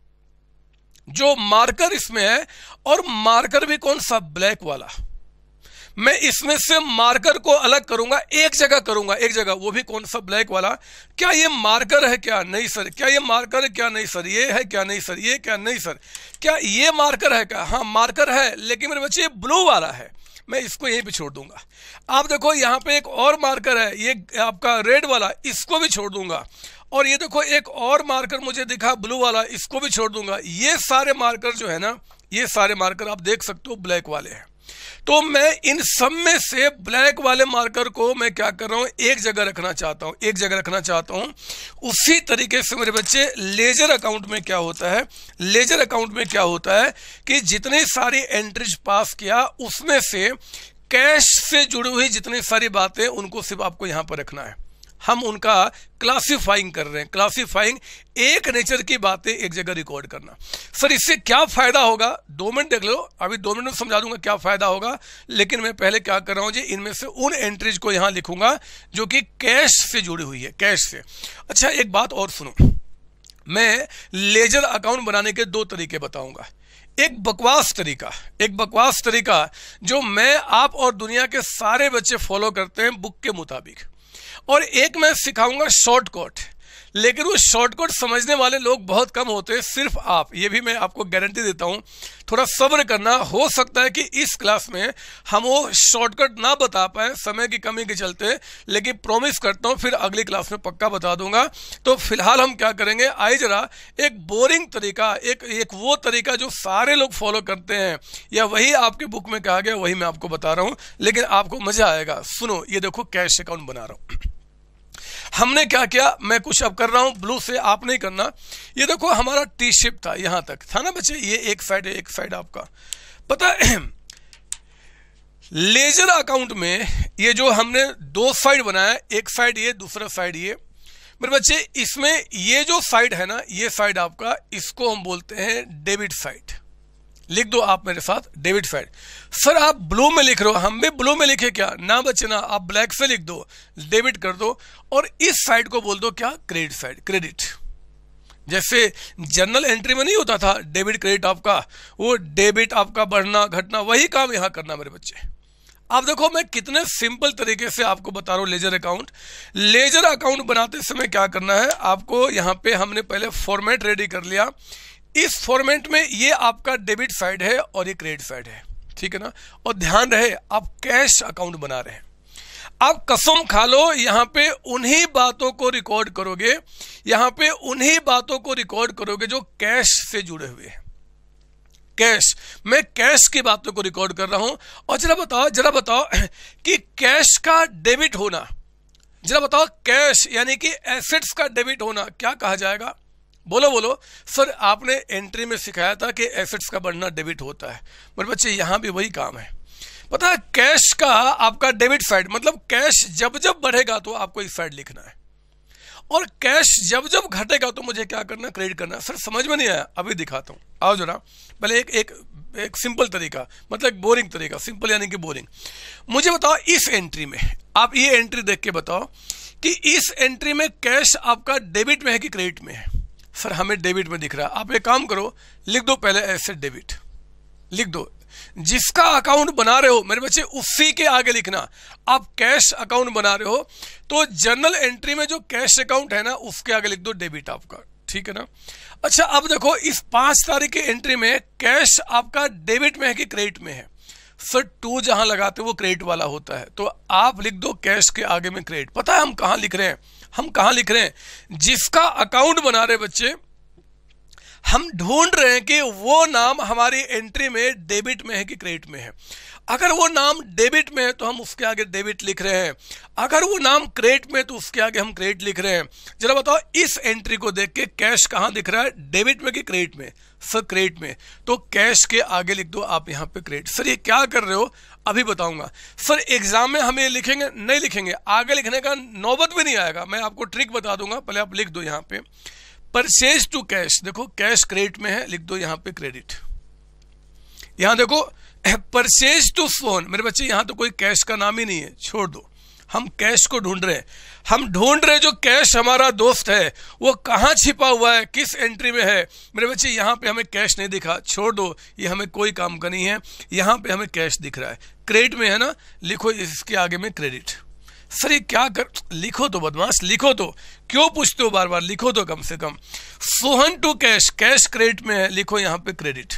जो मार्कर इसमें है, और मार्कर भी कौन सा, ब्लैक वाला। मैं इसमें से मार्कर को अलग करूंगा, एक जगह करूंगा, एक जगह, वो भी कौन सा, ब्लैक वाला। क्या ये मार्कर है, क्या नहीं सर, क्या ये मार्कर है, क्या नहीं सर, ये है, क्या नहीं सर, ये क्या नहीं सर, क्या ये मार्कर है, क्या, हाँ मार्कर है, लेकिन मेरे बच्चे ये ब्लू वाला है, मैं इसको यहीं पे छोड़ दूंगा। आप देखो यहाँ पे एक और मार्कर है, ये आपका रेड वाला, इसको भी छोड़ दूंगा। और ये देखो एक और मार्कर मुझे दिखा ब्लू वाला, इसको भी छोड़ दूंगा। ये सारे मार्कर जो है ना, ये सारे मार्कर आप देख सकते हो ब्लैक वाले हैं। तो मैं इन सब में से ब्लैक वाले मार्कर को मैं क्या कर रहा हूं, एक जगह रखना चाहता हूं, एक जगह रखना चाहता हूं। उसी तरीके से मेरे बच्चे लेजर अकाउंट में क्या होता है, लेजर अकाउंट में क्या होता है कि जितनी सारी एंट्रीज पास किया, उसमें से कैश से जुड़ी हुई जितनी सारी बातें, उनको सिर्फ आपको यहां पर रखना है। हम उनका क्लासिफाइंग कर रहे हैं, क्लासिफाइंग, एक नेचर की बातें एक जगह रिकॉर्ड करना। सर इससे क्या फायदा होगा, 2 मिनट देख लो, अभी 2 मिनट में समझा दूंगा क्या फायदा होगा। लेकिन मैं पहले क्या कर रहा हूं जी, इनमें से उन एंट्रीज को यहां लिखूंगा जो कि कैश से जुड़ी हुई है, कैश से। अच्छा एक बात और सुनो, मैं लेजर अकाउंट बनाने के 2 तरीके बताऊंगा। एक बकवास तरीका, एक बकवास तरीका जो मैं, आप और दुनिया के सारे बच्चे फॉलो करते हैं बुक के मुताबिक, और एक मैं सिखाऊंगा शॉर्टकट। लेकिन वो शॉर्टकट समझने वाले लोग बहुत कम होते हैं, सिर्फ आप, ये भी मैं आपको गारंटी देता हूं। थोड़ा सब्र करना, हो सकता है कि इस क्लास में हम वो शॉर्टकट ना बता पाए समय की कमी के चलते, लेकिन प्रॉमिस करता हूं फिर अगली क्लास में पक्का बता दूंगा। तो फिलहाल हम क्या करेंगे, आइए जरा एक बोरिंग तरीका, एक वो तरीका जो सारे लोग फॉलो करते हैं, या वही आपके बुक में कहा गया, वही मैं आपको बता रहा हूं, लेकिन आपको मजा आएगा। सुनो, ये देखो कैश अकाउंट बना रहा हूं। हमने क्या किया, मैं कुछ अब कर रहा हूं ब्लू से, आप नहीं करना। ये देखो हमारा टी शेप था, यहां तक था ना बच्चे, ये एक साइड है, एक साइड आपका पता है। लेजर अकाउंट में ये जो हमने 2 साइड बनाया, एक साइड ये, दूसरा साइड ये। मेरे बच्चे इसमें ये जो साइड है ना, ये साइड आपका, इसको हम बोलते हैं डेबिट साइड। लिख दो आप मेरे साथ, डेबिट साइड। सर आप ब्लू में लिख रहे हो, हम भी ब्लू में लिखे क्या, ना बच्चे ना, आप ब्लैक से लिख दो, डेबिट कर दो। और इस साइड को बोल दो क्या, क्रेडिट साइड, क्रेडिट। जैसे जर्नल एंट्री में नहीं होता था डेबिट क्रेडिट आपका, वो डेबिट आपका बढ़ना घटना, वही काम यहाँ करना मेरे बच्चे। आप देखो मैं कितने सिंपल तरीके से आपको बता रहा हूँ लेजर अकाउंट। लेजर अकाउंट बनाते समय क्या करना है आपको, यहाँ पे हमने पहले फॉर्मेट रेडी कर लिया। इस फॉर्मेट में ये आपका डेबिट साइड है और ये क्रेडिट साइड है, ठीक है ना। और ध्यान रहे आप कैश अकाउंट बना रहे हैं, आप कसम खा लो यहाँ पे उन्हीं बातों को रिकॉर्ड करोगे, यहाँ पे उन्हीं बातों को रिकॉर्ड करोगे जो कैश से जुड़े हुए हैं। कैश, मैं कैश की बातों को रिकॉर्ड कर रहा हूं। और जरा बताओ कि कैश का डेबिट होना, जरा बताओ कैश यानी कि एसेट्स का डेबिट होना क्या कहा जाएगा? बोलो बोलो। सर आपने एंट्री में सिखाया था कि एसेट्स का बढ़ना डेबिट होता है। मेरे बच्चे यहां भी वही काम है। पता है कैश का आपका डेबिट साइड मतलब कैश जब जब बढ़ेगा तो आपको इस साइड लिखना है, और कैश जब जब घटेगा तो मुझे क्या करना, क्रेडिट करना। सर समझ में नहीं आया, अभी दिखाता हूं, आओ जरा। पहले एक सिंपल तरीका, मतलब बोरिंग तरीका, सिंपल यानी कि बोरिंग। मुझे बताओ इस एंट्री में, आप ये एंट्री देख के बताओ कि इस एंट्री में कैश आपका डेबिट में है कि क्रेडिट में है? सर हमें डेबिट में दिख रहा है। आप एक काम करो, लिख दो पहले एसेट डेबिट, लिख दो। जिसका अकाउंट बना रहे हो मेरे बच्चे उसी के आगे लिखना। आप कैश अकाउंट बना रहे हो तो जर्नल एंट्री में जो कैश अकाउंट है ना उसके आगे लिख दो डेबिट आपका, ठीक है ना। अच्छा अब देखो इस 5 तारीख की एंट्री में कैश आपका डेबिट में है कि क्रेडिट में है? सर 2 जहां लगाते हो वो क्रेडिट वाला होता है, तो आप लिख दो कैश के आगे में क्रेडिट। पता है हम कहां लिख रहे हैं? हम कहां लिख रहे हैं? जिसका अकाउंट बना रहे बच्चे, हम ढूंढ रहे हैं कि वो नाम हमारी एंट्री में डेबिट में है कि क्रेडिट में है। अगर वो नाम डेबिट में है तो हम उसके आगे डेबिट लिख रहे हैं, अगर वो नाम क्रेडिट में है तो उसके आगे हम क्रेडिट लिख रहे हैं। जरा बताओ इस एंट्री को देख के कैश कहां दिख रहा है, डेबिट में कि क्रेडिट में? सर क्रेडिट में, तो कैश के आगे लिख दो आप यहाँ पे क्रेडिट। सर ये क्या कर रहे हो? अभी बताऊंगा। सर एग्जाम में हम ये लिखेंगे नहीं लिखेंगे, आगे लिखने का नौबत भी नहीं आएगा, मैं आपको ट्रिक बता दूंगा। पहले आप लिख दो यहाँ पे परचेज टू कैश, देखो कैश क्रेडिट में है, लिख दो यहाँ पे क्रेडिट। यहां देखो परचेज टू फोन, मेरे बच्चे यहां तो कोई कैश का नाम ही नहीं है, छोड़ दो। हम कैश को ढूंढ रहे हैं, हम ढूंढ रहे हैं जो कैश हमारा दोस्त है वो कहां छिपा हुआ है, किस एंट्री में है। मेरे बच्चे यहां पे हमें कैश नहीं दिखा, छोड़ दो, ये हमें कोई काम का नहीं है। यहां पे हमें कैश दिख रहा है, क्रेडिट में है ना, लिखो इसके आगे में क्रेडिट। सर ये क्या कर, लिखो तो बदमाश, लिखो तो, क्यों पूछते हो बार बार, लिखो तो कम से कम। Sohan to cash, cash credit में है, लिखो यहां पे credit.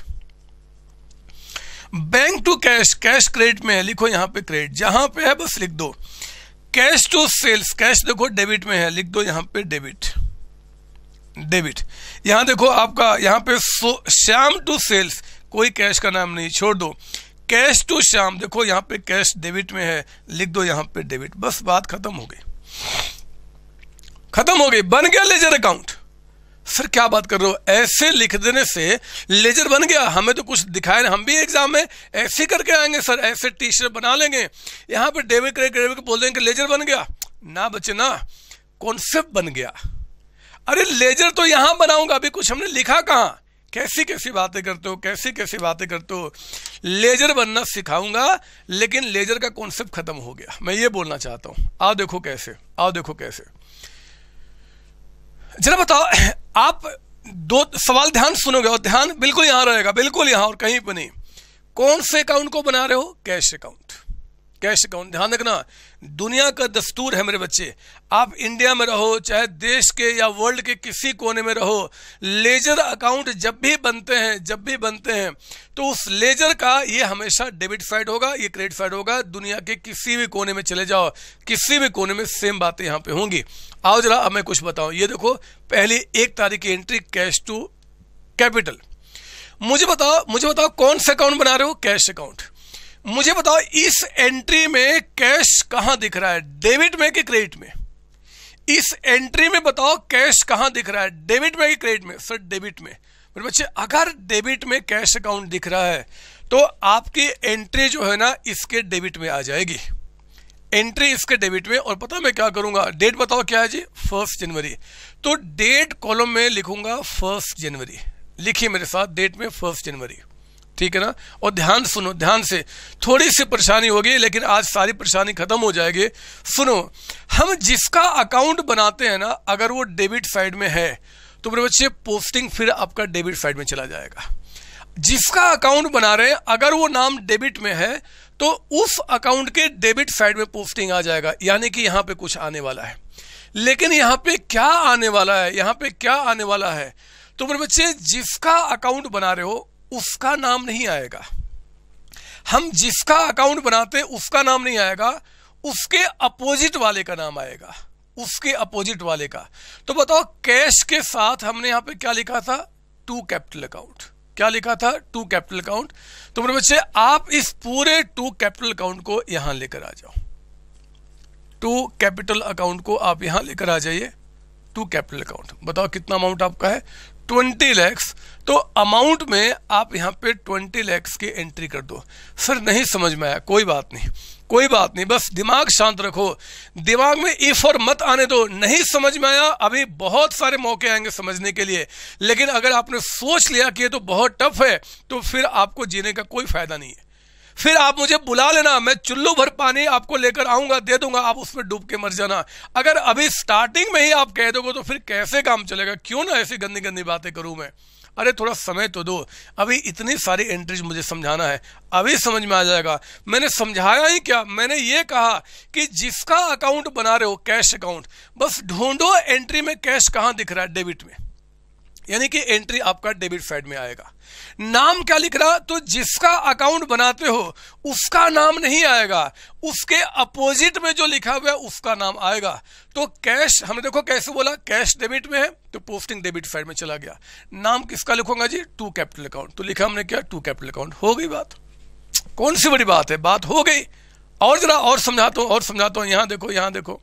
Bank to cash, cash credit में है, लिखो यहां पे क्रेडिट, जहां पे है बस लिख दो। कैश टू सेल्स, कैश देखो डेबिट में है, लिख दो यहां पे डेबिट, डेबिट। यहां देखो आपका यहां पे श्याम टू सेल्स, कोई कैश का नाम नहीं, छोड़ दो। कैश टू श्याम, देखो यहां पे कैश डेबिट में है, लिख दो यहां पे डेबिट। बस बात खत्म हो गई, खत्म हो गई, बन गया लेजर अकाउंट। सर क्या बात कर रहे हो, ऐसे लिख देने से लेजर बन गया? हमें तो कुछ दिखाया नहीं, हम भी एग्जाम में ऐसे करके आएंगे सर, ऐसे टी शर्ट बना लेंगे, यहां पे डेबिट क्रेडिट बोल देंगे लेजर बन गया। ना बच्चे ना, कॉन्सेप्ट बन गया। अरे लेजर तो यहां बनाऊंगा, अभी कुछ हमने लिखा कहां? कैसी कैसी बातें करते हो, कैसी कैसी बातें करते हो। लेजर बनना सिखाऊंगा लेकिन लेजर का कॉन्सेप्ट खत्म हो गया, मैं ये बोलना चाहता हूं। आओ देखो कैसे, आओ देखो कैसे। जरा बताओ, आप 2 सवाल ध्यान सुनोगे और ध्यान बिल्कुल यहां रहेगा, बिल्कुल यहां और कहीं पर नहीं। कौन से अकाउंट को बना रहे हो? Cash account, cash account. ध्यान रखना, दुनिया का दस्तूर है मेरे बच्चे, आप इंडिया में रहो चाहे देश के या वर्ल्ड के किसी कोने में रहो, लेजर अकाउंट जब भी बनते हैं तो उस लेजर का ये हमेशा डेबिट साइड होगा, ये क्रेडिट साइड होगा। दुनिया के किसी भी कोने में चले जाओ, किसी भी कोने में सेम बातें यहां पे होंगी। आओ जरा अब मैं कुछ बताऊं। ये देखो पहली 1 तारीख की एंट्री कैश टू कैपिटल। मुझे बताओ कौन सा अकाउंट बना रहे हो? Cash account. मुझे बताओ इस एंट्री में कैश कहां दिख रहा है, डेबिट में कि क्रेडिट में? इस एंट्री में बताओ कैश कहां दिख रहा है, डेबिट में कि क्रेडिट में? सर डेबिट में। मेरे बच्चे अगर डेबिट में कैश अकाउंट दिख रहा है तो आपकी एंट्री जो है ना इसके डेबिट में आ जाएगी, एंट्री इसके डेबिट में। और पता मैं क्या करूंगा, डेट बताओ क्या है जी? 1 जनवरी। तो डेट कॉलम में लिखूंगा 1 जनवरी, लिखिए मेरे साथ, डेट में 1 जनवरी, ठीक है ना। और ध्यान सुनो, ध्यान से, थोड़ी सी परेशानी होगी लेकिन आज सारी परेशानी खत्म हो जाएगी। सुनो, हम जिसका अकाउंट बनाते हैं ना अगर वो डेबिट साइड में है तो मेरे बच्चे पोस्टिंग फिर आपका डेबिट साइड में चला जाएगा। जिसका अकाउंट बना रहे हैं अगर वो नाम डेबिट में है तो उस अकाउंट के डेबिट साइड में पोस्टिंग आ जाएगा, यानी कि यहां पे कुछ आने वाला है। लेकिन यहां पे क्या आने वाला है, यहां पे क्या आने वाला है, तो मेरे बच्चे जिसका अकाउंट बना रहे हो उसका नाम नहीं आएगा। हम जिसका अकाउंट बनाते उसका नाम नहीं आएगा, उसके अपोजिट वाले का नाम आएगा, उसके अपोजिट वाले का। तो बताओ कैश के साथ हमने यहां पे क्या लिखा था, टू कैपिटल अकाउंट। क्या लिखा था, टू कैपिटल अकाउंट। तो मेरे बच्चे आप इस पूरे टू कैपिटल अकाउंट को यहां लेकर आ जाओ, टू कैपिटल अकाउंट को आप यहां लेकर आ जाइए। टू कैपिटल अकाउंट बताओ कितना अमाउंट आपका है, 20 लाख। तो अमाउंट में आप यहां पे 20 लाख की एंट्री कर दो। सर नहीं समझ में आया, कोई बात नहीं, कोई बात नहीं, बस दिमाग शांत रखो, दिमाग में इफ और मत आने दो। नहीं समझ में आया, अभी बहुत सारे मौके आएंगे समझने के लिए, लेकिन अगर आपने सोच लिया कि ये तो बहुत टफ है तो फिर आपको जीने का कोई फायदा नहीं है। फिर आप मुझे बुला लेना, मैं चुल्लू भर पानी आपको लेकर आऊंगा, दे दूंगा, आप उसमें डूब के मर जाना। अगर अभी स्टार्टिंग में ही आप कह दोगे तो फिर कैसे काम चलेगा। क्यों ना ऐसी गंदी गंदी बातें करूं मैं। अरे थोड़ा समय तो दो, अभी इतनी सारी एंट्रीज मुझे समझाना है, अभी समझ में आ जाएगा। मैंने समझाया ही क्या, मैंने ये कहा कि जिसका अकाउंट बना रहे हो कैश अकाउंट, बस ढूंढो एंट्री में कैश कहां दिख रहा है, डेबिट में, यानी कि एंट्री आपका डेबिट साइड में आएगा। नाम क्या लिख रहा, तो जिसका अकाउंट बनाते हो उसका नाम नहीं आएगा, उसके अपोजिट में जो लिखा हुआ है उसका नाम आएगा। तो कैश, हमने देखो कैसे बोला, कैश डेबिट में है तो पोस्टिंग डेबिट साइड में चला गया। नाम किसका लिखूंगा जी, टू कैपिटल अकाउंट। तो लिखा हमने क्या, टू कैपिटल अकाउंट। हो गई बात, कौन सी बड़ी बात है, बात हो गई। और जरा और समझाता हूं, और समझाता हूं। यहां देखो, यहां देखो,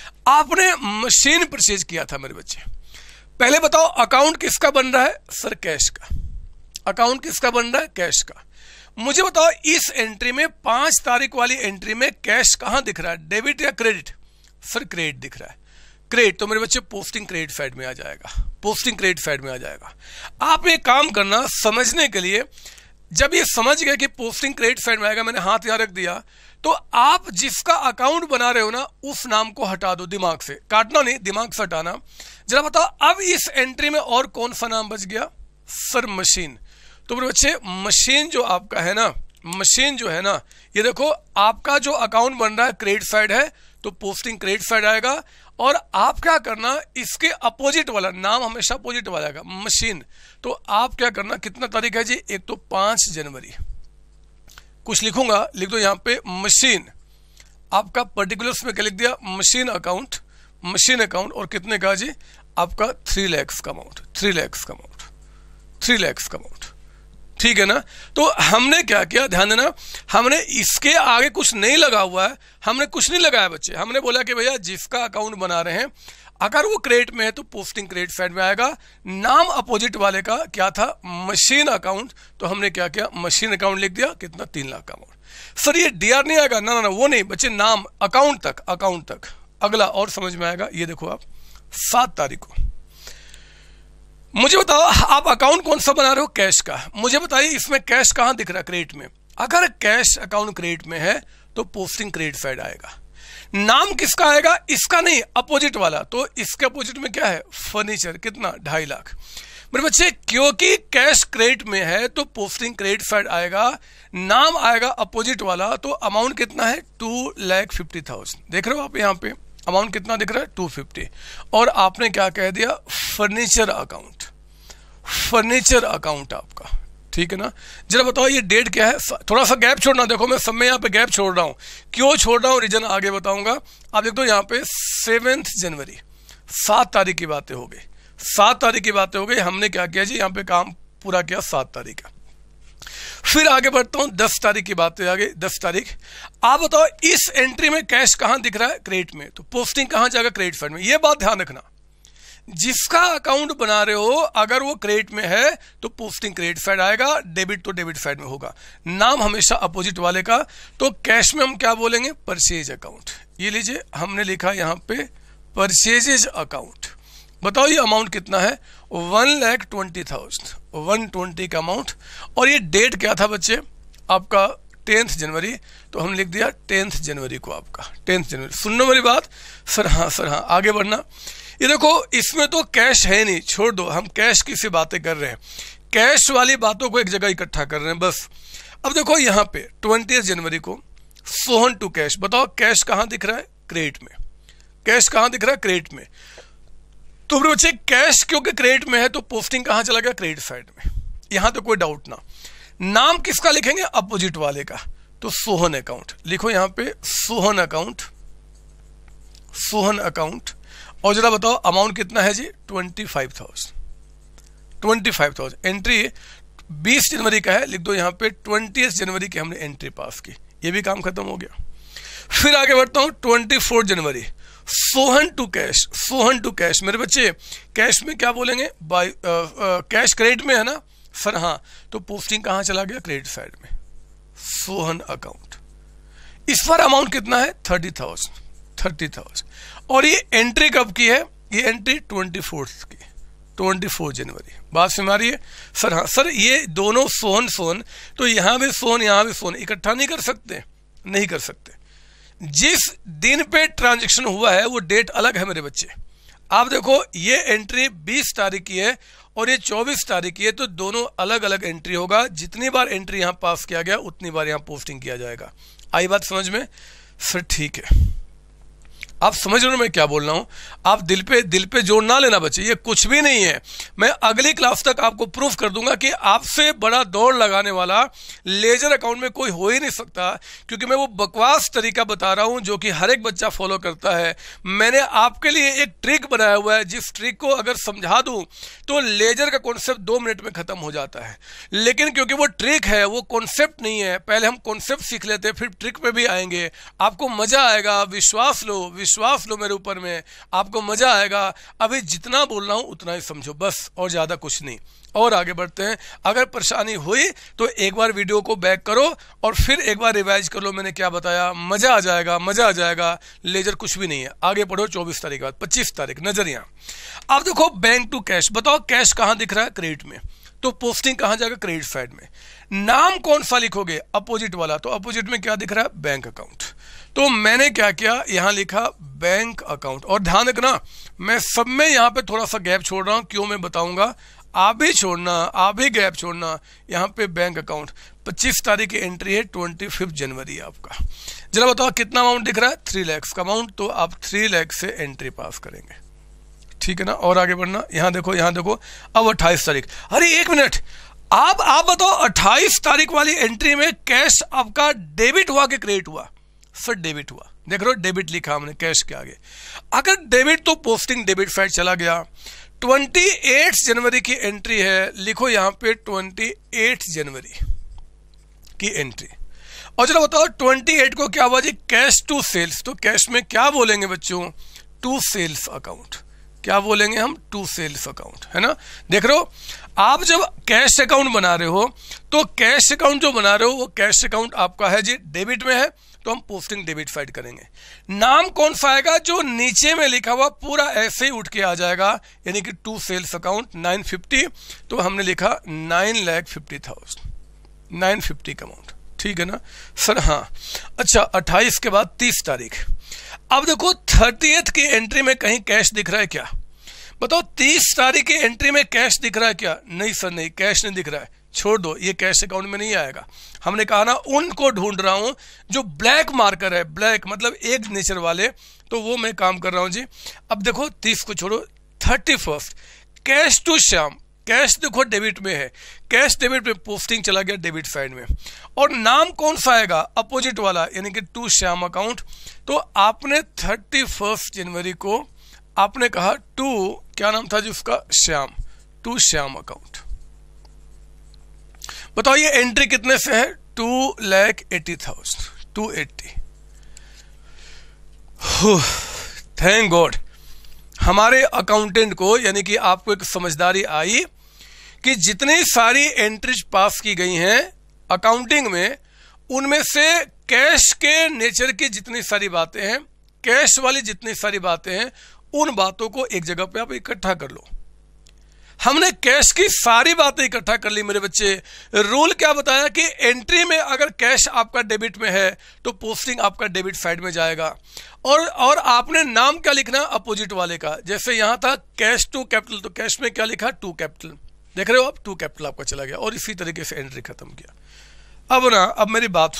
आपने मशीन परचेज किया था मेरे बच्चे। पहले बताओ अकाउंट किसका बन रहा है, सर कैश का। अकाउंट किसका बन रहा है, कैश का। मुझे बताओ इस एंट्री में 5 तारीख वाली एंट्री में कैश कहां दिख रहा है, डेबिट या क्रेडिट, सर क्रेडिट दिख रहा है। क्रेडिट, तो मेरे बच्चे पोस्टिंग क्रेडिट साइड में आ जाएगा, पोस्टिंग क्रेडिट साइड में आ जाएगा। आप एक काम करना समझने के लिए, जब ये समझ गए कि पोस्टिंग क्रेडिट साइड में आएगा, मैंने हाथ यहां रख दिया, तो आप जिसका अकाउंट बना रहे हो ना उस नाम को हटा दो दिमाग से, काटना नहीं, दिमाग से हटाना। जरा बताओ अब इस एंट्री में और कौन सा नाम बच गया, सर मशीन। तो मेरे बच्चे मशीन जो आपका है ना, मशीन जो है ना, ये देखो आपका जो अकाउंट बन रहा है क्रेडिट साइड है तो पोस्टिंग क्रेडिट साइड आएगा। और आप क्या करना, इसके अपोजिट वाला नाम हमेशा अपोजिट वाला आएगा, मशीन। तो आप क्या करना, कितना तारीख है जी, एक तो 5 जनवरी, कुछ लिखूंगा, लिख दो यहां पे मशीन। आपका पर्टिकुलर्स में क्या लिख दिया, मशीन अकाउंट, मशीन अकाउंट। और कितने का जी, आपका 3 लाख का अमाउंट, 3 लाख का अमाउंट, 3 लाख का अमाउंट, ठीक है ना। तो हमने क्या किया, ध्यान देना, हमने इसके आगे कुछ नहीं लगा हुआ है, हमने कुछ नहीं लगाया बच्चे। हमने बोला कि भैया जिसका अकाउंट बना रहे हैं अगर वो क्रेडिट में है तो पोस्टिंग क्रेडिट साइड में आएगा। नाम अपोजिट वाले का क्या था, मशीन अकाउंट। तो हमने क्या किया, मशीन अकाउंट लिख दिया, कितना, 3 लाख का अमाउंट। सर ये डीआर नहीं आएगा, ना ना ना वो नहीं बच्चे, नाम अकाउंट तक, अकाउंट तक। अगला और समझ में आएगा, ये देखो आप 7 तारीख को, मुझे बताओ आप अकाउंट कौन सा बना रहे हो, कैश का। मुझे बताइए इसमें कैश कहां दिख रहा है, क्रेडिट में। अगर कैश अकाउंट क्रेडिट में है तो पोस्टिंग क्रेडिट साइड आएगा। नाम किसका आएगा, इसका नहीं, अपोजिट वाला। तो इसके अपोजिट में क्या है, फर्नीचर, कितना, 2.5 लाख। मेरे बच्चे क्योंकि कैश क्रेडिट में है तो पोस्टिंग क्रेडिट साइड आएगा, नाम आएगा अपोजिट वाला। तो अमाउंट कितना है, 2,50,000। देख रहे हो आप यहाँ पे अमाउंट कितना दिख रहा है, 250। और आपने क्या कह दिया, फर्नीचर अकाउंट, फर्नीचर अकाउंट आपका, ठीक है ना। जरा बताओ ये डेट क्या है, थोड़ा सा गैप छोड़ना, देखो मैं सब में यहाँ पे गैप छोड़ रहा हूँ, क्यों छोड़ रहा हूँ रीजन आगे बताऊंगा। आप देख दो यहाँ पे 7 जनवरी, 7 तारीख की बातें हो गई, 7 तारीख की बातें हो गई। हमने क्या किया जी, यहाँ पे काम पूरा किया 7 तारीख का। फिर आगे बढ़ता हूं, 10 तारीख की बातें आ गई, 10 तारीख। आप बताओ इस एंट्री में कैश कहां दिख रहा है, क्रेडिट में। तो पोस्टिंग कहां जाएगा, क्रेडिट साइड में। यह बात ध्यान रखना, जिसका अकाउंट बना रहे हो अगर वो क्रेडिट में है तो पोस्टिंग क्रेडिट साइड आएगा, डेबिट तो डेबिट साइड में होगा। नाम हमेशा अपोजिट वाले का। तो कैश में हम क्या बोलेंगे, परचेज अकाउंट। ये लीजिए हमने लिखा यहां पे परचेजेज अकाउंट। बताओ ये अमाउंट कितना है, 1,20,000, 120 का अमाउंट। और ये डेट क्या था बच्चे, आपका 10 जनवरी। तो हम लिख दिया 10 जनवरी को, आपका 10 जनवरी। सुनने वाली बात, सर हाँ आगे बढ़ना। ये देखो इसमें तो कैश है नहीं, छोड़ दो, हम कैश की सी बातें कर रहे हैं, कैश वाली बातों को एक जगह इकट्ठा कर रहे हैं बस। अब देखो यहाँ पे 20 जनवरी को सोहन टू कैश, बताओ कैश कहाँ दिख रहा है? क्रेडिट में। कैश कहाँ दिख रहा है? क्रेडिट में। तो मेरे बच्चे कैश क्योंकि क्रेडिट में है तो पोस्टिंग कहाँ चला गया? क्रेडिट साइड में, यहाँ तो कोई डाउट ना। नाम किसका लिखेंगे? अपोजिट वाले का, तो सोहन अकाउंट लिखो यहाँ पे, सोहन अकाउंट, सोहन अकाउंट। और जरा बताओ अमाउंट कितना है जी? 25,000, 25,000। एंट्री 20 जनवरी का है, लिख दो यहाँ पे 20 जनवरी की हमने एंट्री पास की, ये भी काम खत्म हो गया। फिर आगे बढ़ता हूँ 24 जनवरी, Sohan to cash, Sohan to cash. मेरे बच्चे कैश में क्या बोलेंगे? बाय कैश क्रेडिट में है ना सर? हाँ, तो पोस्टिंग कहाँ चला गया? क्रेडिट साइड में, सोहन अकाउंट। इस पर अमाउंट कितना है? 30,000, 30,000। और ये एंट्री कब की है? ये एंट्री 24 की, 24 जनवरी। बात समझ आ रही है सर? हाँ सर, ये दोनों सोहन सोहन, तो यहाँ भी सोहन यहाँ भी सोहन, इकट्ठा नहीं कर सकते, नहीं कर सकते। जिस दिन पे ट्रांजैक्शन हुआ है वो डेट अलग है मेरे बच्चे। आप देखो ये एंट्री 20 तारीख की है और ये 24 तारीख की है, तो दोनों अलग अलग एंट्री होगा। जितनी बार एंट्री यहाँ पास किया गया उतनी बार यहाँ पोस्टिंग किया जाएगा। आई बात समझ में सर? ठीक है, आप समझ रहे हो मैं क्या बोल रहा हूं? आप दिल पे जोर ना लेना बच्चे, ये कुछ भी नहीं है। मैं अगली क्लास तक आपको प्रूफ कर दूंगा कि आपसे बड़ा दौड़ लगाने वाला लेजर अकाउंट में कोई हो ही नहीं सकता, क्योंकि मैं वो बकवास तरीका बता रहा हूं जो कि हर एक बच्चा फॉलो करता है। मैंने आपके लिए एक ट्रिक बनाया हुआ है, जिस ट्रिक को अगर समझा दूं तो लेजर का कॉन्सेप्ट 2 मिनट में खत्म हो जाता है। लेकिन क्योंकि वो ट्रिक है, वो कॉन्सेप्ट नहीं है, पहले हम कॉन्सेप्ट सीख लेते हैं, फिर ट्रिक पे भी आएंगे। आपको मजा आएगा, विश्वास लो मेरे ऊपर में, आपको मजा आएगा। अभी जितना बोल रहा हूं उतना ही समझो बस, और ज्यादा कुछ नहीं। और आगे बढ़ते हैं। अगर परेशानी हुई तो एक बार वीडियो को बैक करो और फिर एक बार रिवाइज कर लो मैंने क्या बताया, मजा आ जाएगा, मजा आ जाएगा। लेजर कुछ भी नहीं है। आगे पढ़ो 24 तारीख के बाद 25 तारीख नजर यहां। अब देखो बैंक टू कैश, बताओ कैश कहां दिख रहा है? क्रेडिट में, तो पोस्टिंग कहां जाएगा? क्रेडिट साइड में। नाम कौन सा लिखोगे? अपोजिट वाला, तो अपोजिट में क्या दिख रहा है? Bank account. तो मैंने क्या किया, यहां लिखा बैंक अकाउंट। और ध्यान रखना मैं सब में यहां पे थोड़ा सा गैप छोड़ रहा हूं, क्यों मैं बताऊंगा, आप भी छोड़ना, आप भी गैप छोड़ना। यहां पे बैंक अकाउंट 25 तारीख की एंट्री है, 25 जनवरी आपका। जरा बताओ कितना अमाउंट दिख रहा है? 3 लाख का अमाउंट, तो आप 3 लाख से एंट्री पास करेंगे, ठीक है ना। और आगे बढ़ना, यहां देखो, यहां देखो। अब 28 तारीख, अरे 1 मिनट, आप बताओ 28 तारीख वाली एंट्री में कैश आपका डेबिट हुआ कि क्रेडिट हुआ? सर डेबिट हुआ, देख रहे हो डेबिट लिखा हमने कैश के आगे। अगर डेबिट तो पोस्टिंग डेबिट साइड चला गया। 28 जनवरी की एंट्री है, लिखो यहां पे 28 जनवरी की एंट्री। और चलो बताओ 28 को क्या हुआ जी? Cash to sales. तो कैश में क्या बोलेंगे बच्चों? To sales account. क्या बोलेंगे हम? टू सेल्स अकाउंट, है ना। देख रहे हो, आप जब कैश अकाउंट बना रहे हो तो कैश अकाउंट जो बना रहे हो वो कैश अकाउंट आपका है जी डेबिट में है, तो हम पोस्टिंग डेबिट साइड करेंगे। नाम कौन सा आएगा? जो नीचे में लिखा हुआ पूरा ऐसे ही उठ के आ जाएगा, यानी कि टू सेल्स अकाउंट 950, तो हमने लिखा 9,50,000, 950 का अमाउंट, ठीक है ना सर? हाँ अच्छा, 28 के बाद 30 तारीख। अब देखो 30th की एंट्री में कहीं कैश दिख रहा है क्या? बताओ 30 तारीख की एंट्री में कैश दिख रहा है क्या? नहीं सर, नहीं, कैश नहीं दिख रहा है, छोड़ दो, ये कैश अकाउंट में नहीं आएगा। हमने कहा ना उनको ढूंढ रहा हूं जो ब्लैक मार्कर है, ब्लैक मतलब एक नेचर वाले, तो वो मैं काम कर रहा हूं जी। अब देखो 30 को छोड़ो, 31 कैश टू श्याम, कैश देखो डेबिट में है, कैश डेबिट में, पोस्टिंग चला गया डेबिट साइड में। और नाम कौन सा आएगा? अपोजिट वाला, यानी कि टू श्याम अकाउंट। तो आपने 31 जनवरी को आपने कहा टू, क्या नाम था जी उसका? Shyam, to Shyam account. बताओ ये एंट्री कितने से है? 2,80,000, 280। थैंक गॉड हमारे अकाउंटेंट को, यानी कि आपको एक समझदारी आई कि जितनी सारी एंट्रीज पास की गई हैं अकाउंटिंग में, उनमें से कैश के नेचर की जितनी सारी बातें हैं, कैश वाली जितनी सारी बातें हैं, उन बातों को एक जगह पे आप इकट्ठा कर लो। हमने कैश की सारी बातें इकट्ठा कर ली मेरे बच्चे। रूल क्या बताया कि एंट्री में अगर कैश आपका डेबिट में है तो पोस्टिंग आपका डेबिट साइड में जाएगा, और आपने नाम क्या लिखना अपोजिट वाले का। जैसे यहां था कैश टू कैपिटल, तो कैश में क्या लिखा टू कैपिटल, देख रहे हो आप, टू कैपिटल आपका चला गया, और इसी तरीके से एंट्री खत्म किया। अब मेरी बात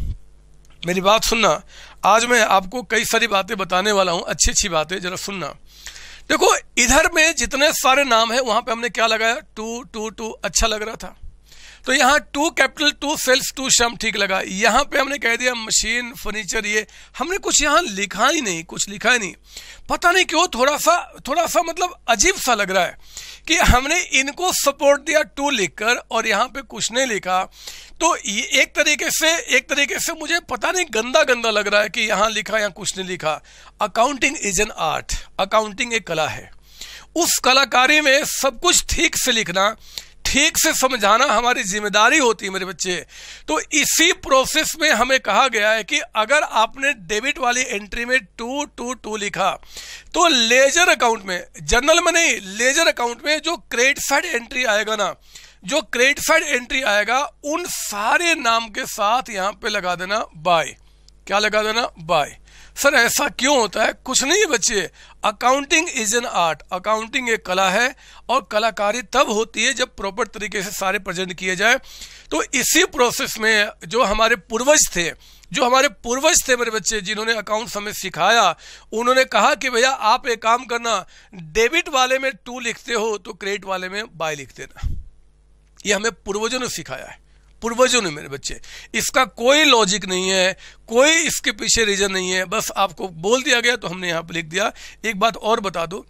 सुनना, आज मैं आपको कई सारी बातें बताने वाला हूं, अच्छी अच्छी बातें, जरा सुनना। देखो इधर में जितने सारे नाम है वहां पे हमने क्या लगाया, टू टू टू, अच्छा लग रहा था, तो यहाँ to capital, to sales, to श्रम ठीक लगा। यहाँ पे हमने कह दिया मशीन फर्नीचर, ये हमने कुछ यहाँ लिखा ही नहीं, कुछ लिखा ही नहीं, पता नहीं क्यों, थोड़ा सा मतलब अजीब सा लग रहा है कि हमने इनको सपोर्ट दिया टू लिखकर और यहाँ पे कुछ नहीं लिखा। तो ये एक तरीके से मुझे पता नहीं गंदा लग रहा है कि यहाँ लिखा, यहाँ कुछ नहीं लिखा। Accounting is an art, accounting एक कला है, उस कलाकारी में सब कुछ ठीक से लिखना, ठीक से समझाना हमारी जिम्मेदारी होती है मेरे बच्चे। तो इसी प्रोसेस में हमें कहा गया है कि अगर आपने डेबिट वाली एंट्री में टू टू टू लिखा तो लेजर अकाउंट में, जनरल में नहीं, लेजर अकाउंट में जो क्रेडिट साइड एंट्री आएगा ना, जो क्रेडिट साइड एंट्री आएगा उन सारे नाम के साथ यहां पे लगा देना बाय। क्या लगा देना, बाय। सर ऐसा क्यों होता है? कुछ नहीं बच्चे, accounting is an art, accounting एक कला है और कलाकारी तब होती है जब प्रॉपर तरीके से सारे प्रेजेंट किए जाए। तो इसी प्रोसेस में जो हमारे पूर्वज थे मेरे बच्चे, जिन्होंने अकाउंट्स हमें सिखाया, उन्होंने कहा कि भैया आप एक काम करना, डेबिट वाले में टू लिखते हो तो क्रेडिट वाले में बाय लिख देना। ये हमें पूर्वजों ने सिखाया है, पूर्वजों ने मेरे बच्चे। इसका कोई लॉजिक नहीं है, कोई इसके पीछे रीजन नहीं है, बस आपको बोल दिया गया तो हमने यहां पर लिख दिया। एक बात और बता दो,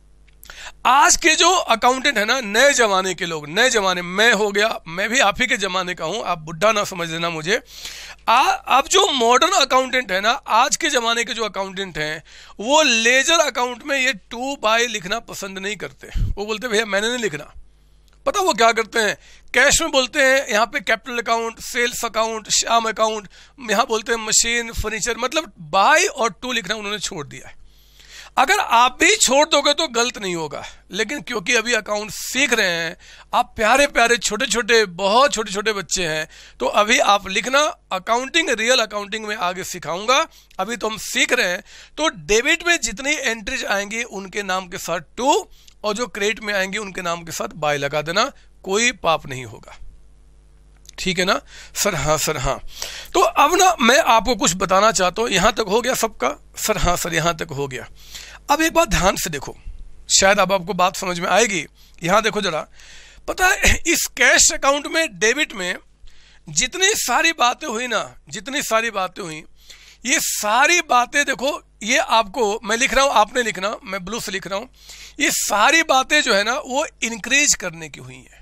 आज के जो अकाउंटेंट है ना, नए जमाने के लोग, नए जमाने, मैं हो गया, मैं भी आप ही के जमाने का हूं, आप बुढ़ा ना समझ लेना मुझे। अब जो मॉडर्न अकाउंटेंट है ना, आज के जमाने के जो अकाउंटेंट हैं, वो लेजर अकाउंट में ये टू बाय लिखना पसंद नहीं करते। वो बोलते भैया मैंने नहीं लिखना। पता वो क्या करते हैं, कैश में बोलते हैं यहाँ पे capital account, sales account, Shyam account, यहाँ बोलते हैं मशीन फर्नीचर, मतलब बाय और टू लिखना उन्होंने छोड़ दिया है। अगर आप भी छोड़ दोगे तो गलत नहीं होगा, लेकिन क्योंकि अभी अकाउंट सीख रहे हैं, आप प्यारे प्यारे छोटे छोटे, बहुत छोटे छोटे बच्चे हैं, तो अभी आप लिखना। अकाउंटिंग, रियल अकाउंटिंग में आगे सिखाऊंगा, अभी तो हम सीख रहे हैं। तो डेबिट में जितनी एंट्रीज आएंगी उनके नाम के साथ टू, और जो क्रेडिट में आएंगे उनके नाम के साथ बाय लगा देना, कोई पाप नहीं होगा। ठीक है ना सर? हाँ सर, हाँ। तो अब ना मैं आपको कुछ बताना चाहता हूं। यहां तक हो गया सबका? सर हाँ सर, यहां तक हो गया। अब एक बात ध्यान से देखो, शायद अब आपको बात समझ में आएगी। यहां देखो जरा, पता है इस कैश अकाउंट में, डेबिट में जितनी सारी बातें हुई ना, जितनी सारी बातें हुई, ये सारी बातें देखो, ये आपको मैं लिख रहा हूं, आपने लिखना, मैं ब्लू से लिख रहा हूं। ये सारी बातें जो है ना वो इंक्रीज करने की हुई है।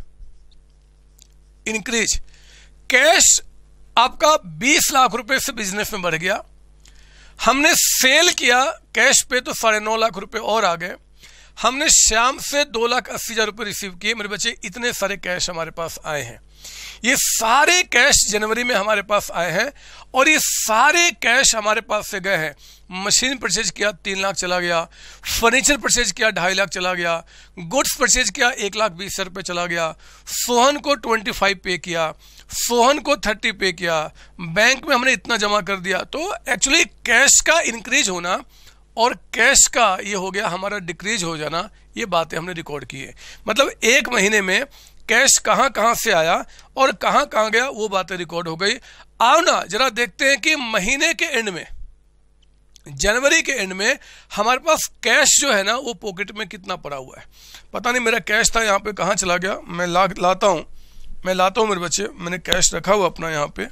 इंक्रीज, कैश आपका 20 लाख रुपए से बिजनेस में बढ़ गया, हमने सेल किया कैश पे तो 9.5 लाख रुपए और आ गए, हमने श्याम से 2,80,000 रुपए रिसीव किए। मेरे बच्चे इतने सारे कैश हमारे पास आए हैं। ये सारे कैश जनवरी में हमारे पास आए हैं और ये सारे कैश हमारे पास से गए हैं। मशीन परचेज किया 3 लाख चला गया, फर्नीचर परचेज किया 2.5 लाख चला गया, गुड्स परचेज किया 1,20,000 रुपये चला गया, सोहन को 25 पे किया, सोहन को 30 पे किया, बैंक में हमने इतना जमा कर दिया। तो एक्चुअली कैश का इंक्रीज होना और कैश का ये हो गया हमारा डिक्रीज हो जाना, ये बातें हमने रिकॉर्ड की है। मतलब एक महीने में कैश कहां कहां से आया और कहां कहां गया, वो बातें रिकॉर्ड हो गई। आओ ना जरा देखते हैं कि महीने के एंड में, जनवरी के एंड में हमारे पास कैश जो है ना वो पॉकेट में कितना पड़ा हुआ है। पता नहीं मेरा कैश था यहाँ पे कहाँ चला गया, मैं लाता हूँ मेरे बच्चे। मैंने कैश रखा हुआ अपना यहाँ पे,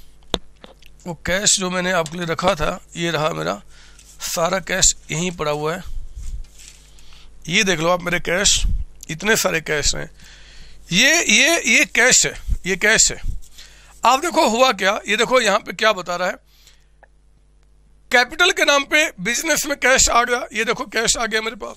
वो कैश जो मैंने आपके लिए रखा था ये रहा मेरा, सारा कैश यहीं पड़ा हुआ है। ये देख लो आप मेरे कैश, इतने सारे कैश हैं। ये कैश है, ये कैश है। आप देखो हुआ क्या, ये देखो यहाँ पे क्या बता रहा है, कैपिटल के नाम पे बिजनेस में कैश आ गया। ये देखो कैश आ गया मेरे पास,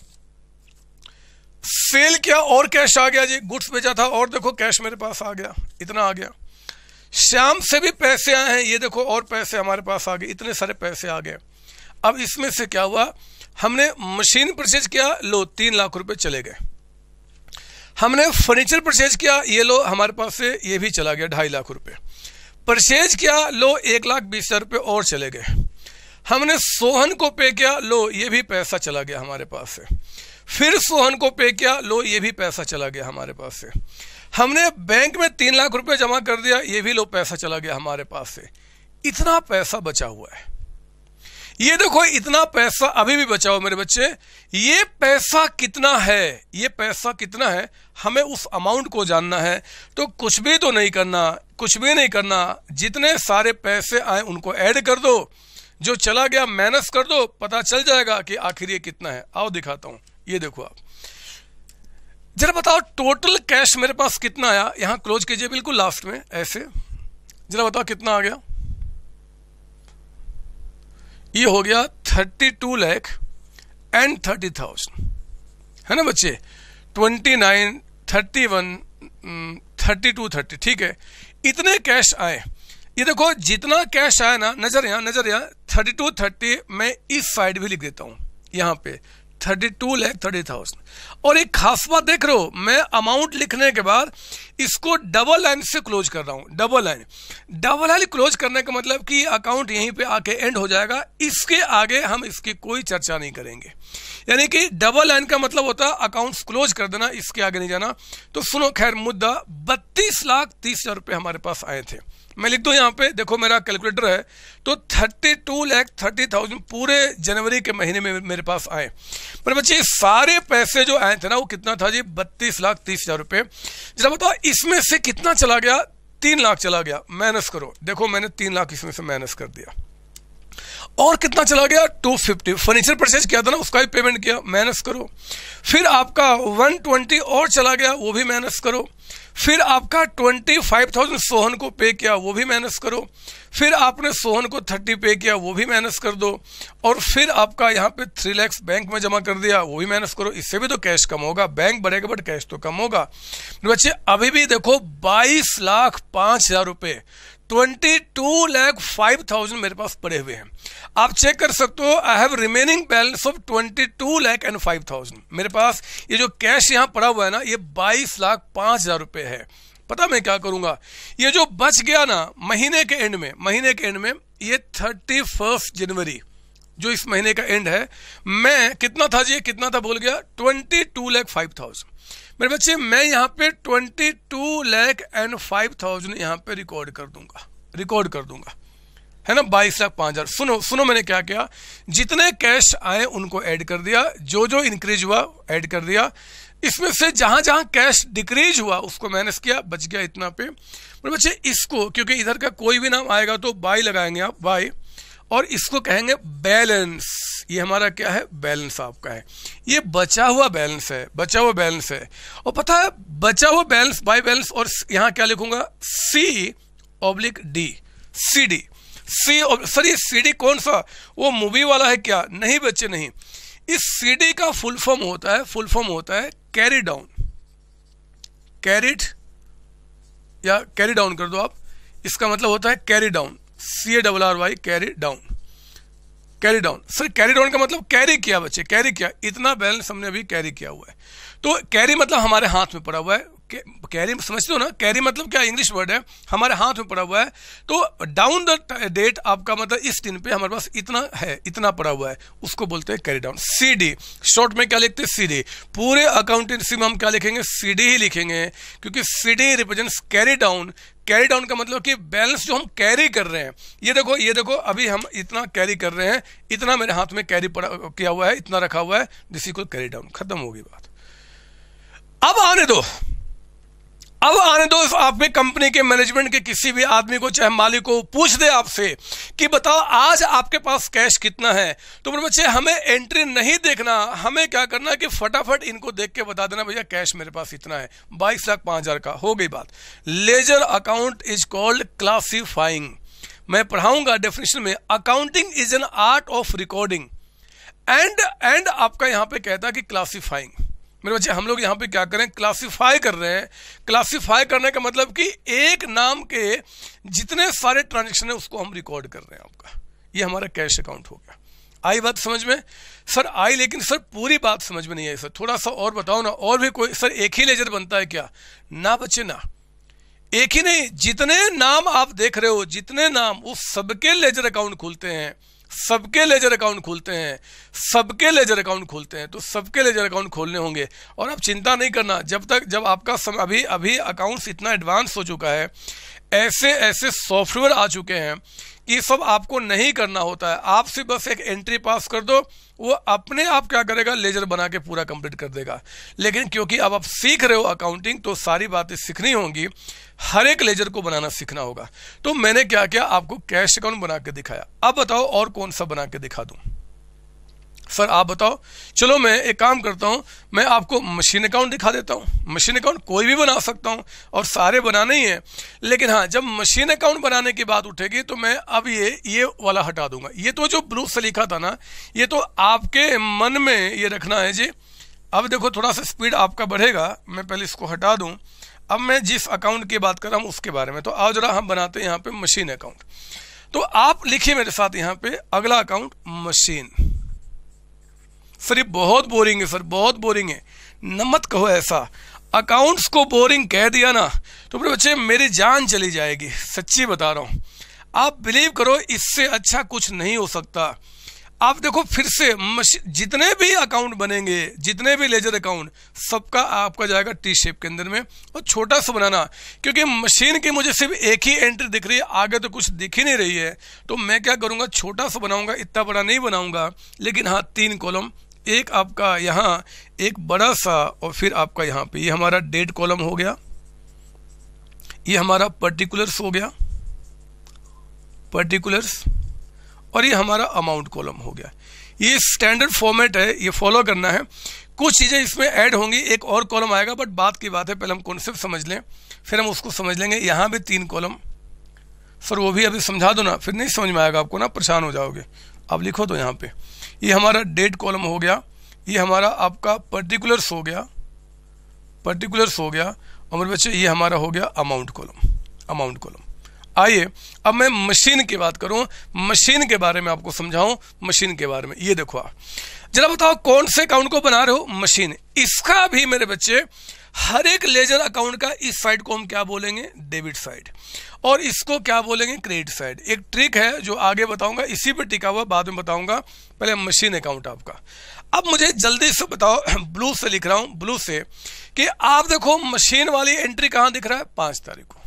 सेल किया और कैश आ गया जी, गुड्स बेचा था और देखो कैश मेरे पास आ गया, इतना आ गया। श्याम से भी पैसे आए हैं, ये देखो और पैसे हमारे पास आ गए, इतने सारे पैसे आ गए। अब इसमें से क्या हुआ, हमने मशीन परचेज किया, लो 3 लाख रुपए चले गए। हमने फर्नीचर परचेज किया, ये लो हमारे पास से ये भी चला गया 2.5 लाख रुपए। परचेज किया, लो 1,20,000 रुपये और चले गए। हमने सोहन को पे किया, लो ये भी पैसा चला गया हमारे पास से। फिर सोहन को पे किया, लो ये भी पैसा चला गया हमारे पास से। हमने बैंक में 3 लाख रुपए जमा कर दिया, ये भी लो पैसा चला गया हमारे पास से। इतना पैसा बचा हुआ है, ये देखो इतना पैसा अभी भी बचा हुआ मेरे बच्चे। ये पैसा कितना है, ये पैसा कितना है, हमें उस अमाउंट को जानना है। तो कुछ भी तो नहीं करना, कुछ भी नहीं करना, जितने सारे पैसे आए उनको ऐड कर दो, जो चला गया माइनस कर दो, पता चल जाएगा कि आखिर ये कितना है। आओ दिखाता हूं, ये देखो आप जरा बताओ टोटल कैश मेरे पास कितना आया। यहां क्लोज कीजिए बिल्कुल लास्ट में ऐसे, जरा बताओ कितना आ गया। ये हो गया 32,30,000 है ना बच्चे। 29, 31, 32, 30, ठीक है। इतने कैश आए, ये देखो जितना कैश आया ना, नजर यहाँ 32, 30, मैं इस साइड भी लिख देता हूं यहाँ पे 32,30,000। और एक खास बात देख रहे हो, मैं अमाउंट लिखने के बाद इसको डबल लाइन से क्लोज कर रहा हूं। डबल लाइन क्लोज करने का मतलब कि अकाउंट यहीं पे आके एंड हो जाएगा, इसके आगे हम इसकी कोई चर्चा नहीं करेंगे। यानी कि डबल लाइन का मतलब होता है अकाउंट्स क्लोज कर देना, इसके आगे नहीं जाना। तो सुनो, खैर मुद्दा 32,30,000 रुपये हमारे पास आए थे। मैं लिख दूं यहाँ पे, देखो मेरा कैलकुलेटर है, तो 32,30,000 पूरे जनवरी के महीने में मेरे पास आए। पर बच्चे सारे पैसे जो आए थे ना, वो कितना था जी, 32,30,000 रुपये। जरा बताओ इसमें से कितना चला गया, 3 लाख चला गया। माइनस करो, देखो मैंने 3 लाख इसमें से माइनस कर दिया। और कितना चला गया, 250 फर्नीचर परचेज किया था ना, उसका भी पेमेंट किया, माइनस करो। फिर आपका 120 और चला गया, वो भी माइनस करो। फिर आपका 25,000 सोहन को पे किया, वो भी माइनस करो। फिर आपने सोहन को 30 पे किया, वो भी माइनस कर दो। और फिर आपका यहाँ पे 3 लाख बैंक में जमा कर दिया, वो भी माइनस करो। इससे भी तो कैश कम होगा, बैंक बढ़ेगा बट कैश तो कम होगा। बच्चे अभी भी देखो 22,05,000 रुपये, 22,05,000 मेरे पास पड़े हुए हैं। आप चेक कर सकते हो, I have remaining balance of 22,05,000। मेरे पास ये जो कैश यहाँ पड़ा हुआ है ना, ये 22,05,000 रुपये है। पता मैं क्या करूंगा, ये जो बच गया ना महीने के एंड में ये 31 जनवरी जो इस महीने का एंड है, मैं कितना था जी, कितना था भूल गया, 22,05,000। मेरे बच्चे मैं यहाँ पे 22,05,000 यहाँ पे रिकॉर्ड कर दूंगा, है ना, 22,05,000। सुनो मैंने क्या किया, जितने कैश आए उनको ऐड कर दिया, जो इंक्रीज हुआ ऐड कर दिया। इसमें से जहां कैश डिक्रीज हुआ उसको माइनस किया, बच गया इतना पे। मेरे बच्चे इसको, क्योंकि इधर का कोई भी नाम आएगा तो बाई लगाएंगे आप, बाई, और इसको कहेंगे बैलेंस। ये हमारा क्या है, बैलेंस आपका है। ये बचा हुआ बैलेंस है। और पता है बचा हुआ बैलेंस, बाई बैलेंस, और यहां क्या लिखूंगा, C/D, CD। सर ये CD कौन सा, वो मूवी वाला है क्या? नहीं बच्चे नहीं, इस CD का फुल फॉर्म होता है कैरी डाउन। कैरिड या कैरी डाउन कर दो आप, इसका मतलब होता है carry down, CARRY, carry down. Sir carry down का मतलब कैरी किया बच्चे, कैरी किया, इतना बैलेंस हमने अभी कैरी किया हुआ है। तो कैरी मतलब हमारे हाथ में पड़ा हुआ है। कैरी समझते हो ना, कैरी मतलब क्या, इंग्लिश वर्ड है, हमारे हाथ में पड़ा हुआ है। तो डाउन द डेट आपका मतलब इस दिन पे हमारे पास इतना है, इतना पड़ा हुआ है, उसको बोलते हैं कैरी डाउन। CD शॉर्ट में क्या लिखते हैं, CD। पूरे अकाउंटेंसी में हम क्या लिखेंगे, CD ही लिखेंगे, क्योंकि CD represents carry down. Carry down का मतलब कि बैलेंस जो हम कैरी कर रहे हैं। ये देखो अभी हम इतना कैरी कर रहे हैं, इतना मेरे हाथ में कैरी पड़ा किया हुआ है, इतना रखा हुआ है, दिस इक्वल कैरी डाउन। खत्म होगी बात। अब आने दो आपके कंपनी के मैनेजमेंट के किसी भी आदमी को, चाहे मालिक को, पूछ दे आपसे कि बताओ आज आपके पास कैश कितना है। तो मेरे बच्चे हमें एंट्री नहीं देखना, हमें क्या करना कि फटाफट इनको देख के बता देना, भैया कैश मेरे पास इतना है, 22,05,000 का। हो गई बात। Ledger account is called classifying. मैं पढ़ाऊंगा डेफिनेशन में, accounting is an art of recording and आपका यहां पे कहता है कि क्लासिफाइंग। मेरे बच्चे हम लोग यहाँ पे क्या करें, क्लासिफाई कर रहे हैं। क्लासिफाई करने का मतलब कि एक नाम के जितने सारे ट्रांजैक्शन है उसको हम रिकॉर्ड कर रहे हैं आपका। ये हमारा कैश अकाउंट हो गया। आई बात समझ में? सर आई, लेकिन सर पूरी बात समझ में नहीं आई सर, थोड़ा सा और बताओ ना। और भी कोई सर एक ही लेजर बनता है क्या? ना बच्चे ना, एक ही नहीं, जितने नाम आप देख रहे हो, जितने नाम, वो सबके लेजर अकाउंट खुलते हैं, सबके लेजर अकाउंट खुलते हैं, सबके लेजर अकाउंट खुलते हैं। तो सबके लेजर अकाउंट खोलने होंगे। और आप चिंता नहीं करना, जब आपका अभी अभी अकाउंट्स इतना एडवांस हो चुका है, ऐसे ऐसे सॉफ्टवेयर आ चुके हैं कि सब आपको नहीं करना होता है। आप सिर्फ बस एक एंट्री पास कर दो, वो अपने आप क्या करेगा, लेजर बना के पूरा कंप्लीट कर देगा। लेकिन क्योंकि अब आप सीख रहे हो अकाउंटिंग, तो सारी बातें सीखनी होंगी, हर एक लेजर को बनाना सीखना होगा। तो मैंने क्या किया, आपको कैश अकाउंट बना के दिखाया। अब बताओ और कौन सा बना के दिखा दूं? सर आप बताओ। चलो मैं एक काम करता हूं, मैं आपको मशीन अकाउंट दिखा देता हूं। मशीन अकाउंट कोई भी बना सकता हूं और सारे बनाने ही हैं, लेकिन हाँ, जब मशीन अकाउंट बनाने की बात उठेगी तो मैं अब ये वाला हटा दूंगा। ये तो जो ब्लू से लिखा था ना, ये तो आपके मन में ये रखना है जी। अब देखो थोड़ा सा स्पीड आपका बढ़ेगा, मैं पहले इसको हटा दूं। अब मैं जिस अकाउंट की बात कर रहा हूं उसके बारे में। तो आओ जरा हम बनाते हैं यहाँ पे मशीन अकाउंट। तो आप लिखिए मेरे साथ यहाँ पे अगला अकाउंट मशीन। सर ये बहुत बोरिंग है, सर बहुत बोरिंग है। न मत कहो ऐसा, अकाउंट्स को बोरिंग कह दिया ना तो मेरे बच्चे मेरी जान चली जाएगी, सच्ची बता रहा हूं। आप बिलीव करो, इससे अच्छा कुछ नहीं हो सकता। आप देखो फिर से जितने भी अकाउंट बनेंगे, जितने भी लेजर अकाउंट, सबका आपका जाएगा टी शेप के अंदर में, और छोटा सा बनाना, क्योंकि मशीन की मुझे सिर्फ एक ही एंट्री दिख रही है, आगे तो कुछ दिख ही नहीं रही है। तो मैं क्या करूंगा, छोटा सा बनाऊंगा, इतना बड़ा नहीं बनाऊंगा, लेकिन हाँ 3 कॉलम, एक आपका यहाँ, एक बड़ा सा, और फिर आपका यहाँ पे ये हमारा डेट कॉलम हो गया, ये हमारा पर्टिकुलर्स हो गया, पर्टिकुलर्स, और ये हमारा अमाउंट कॉलम हो गया। ये स्टैंडर्ड फॉर्मेट है, ये फॉलो करना है। कुछ चीज़ें इसमें ऐड होंगी, एक और कॉलम आएगा, बट बात की बात है, पहले हम कॉन्सेप्ट समझ लें, फिर हम उसको समझ लेंगे। यहाँ भी 3 कॉलम। सर वो भी अभी समझा दो ना, फिर नहीं समझ में आएगा आपको ना, परेशान हो जाओगे। अब लिखो तो यहाँ पे ये हमारा डेट कॉलम हो गया, ये हमारा आपका पर्टिकुलर्स हो गया, पर्टिकुलर्स हो गया, और मेरे बच्चे ये हमारा हो गया अमाउंट कॉलम, अमाउंट कॉलम। आइए अब मैं मशीन की बात करूं, मशीन के बारे में आपको समझाऊं, मशीन के बारे में। ये देखो आप जरा बताओ कौन से अकाउंट को बना रहे हो, मशीन। इसका भी मेरे बच्चे हर एक लेजर अकाउंट का इस साइड को हम क्या बोलेंगे, डेबिट साइड, और इसको क्या बोलेंगे, क्रेडिट साइड। एक ट्रिक है जो आगे बताऊंगा, इसी पे टिका हुआ, बाद में बताऊंगा। पहले मशीन अकाउंट आपका। अब मुझे जल्दी से बताओ, ब्लू से लिख रहा हूं, ब्लू से, कि आप देखो मशीन वाली एंट्री कहां दिख रहा है, 5 तारीख को।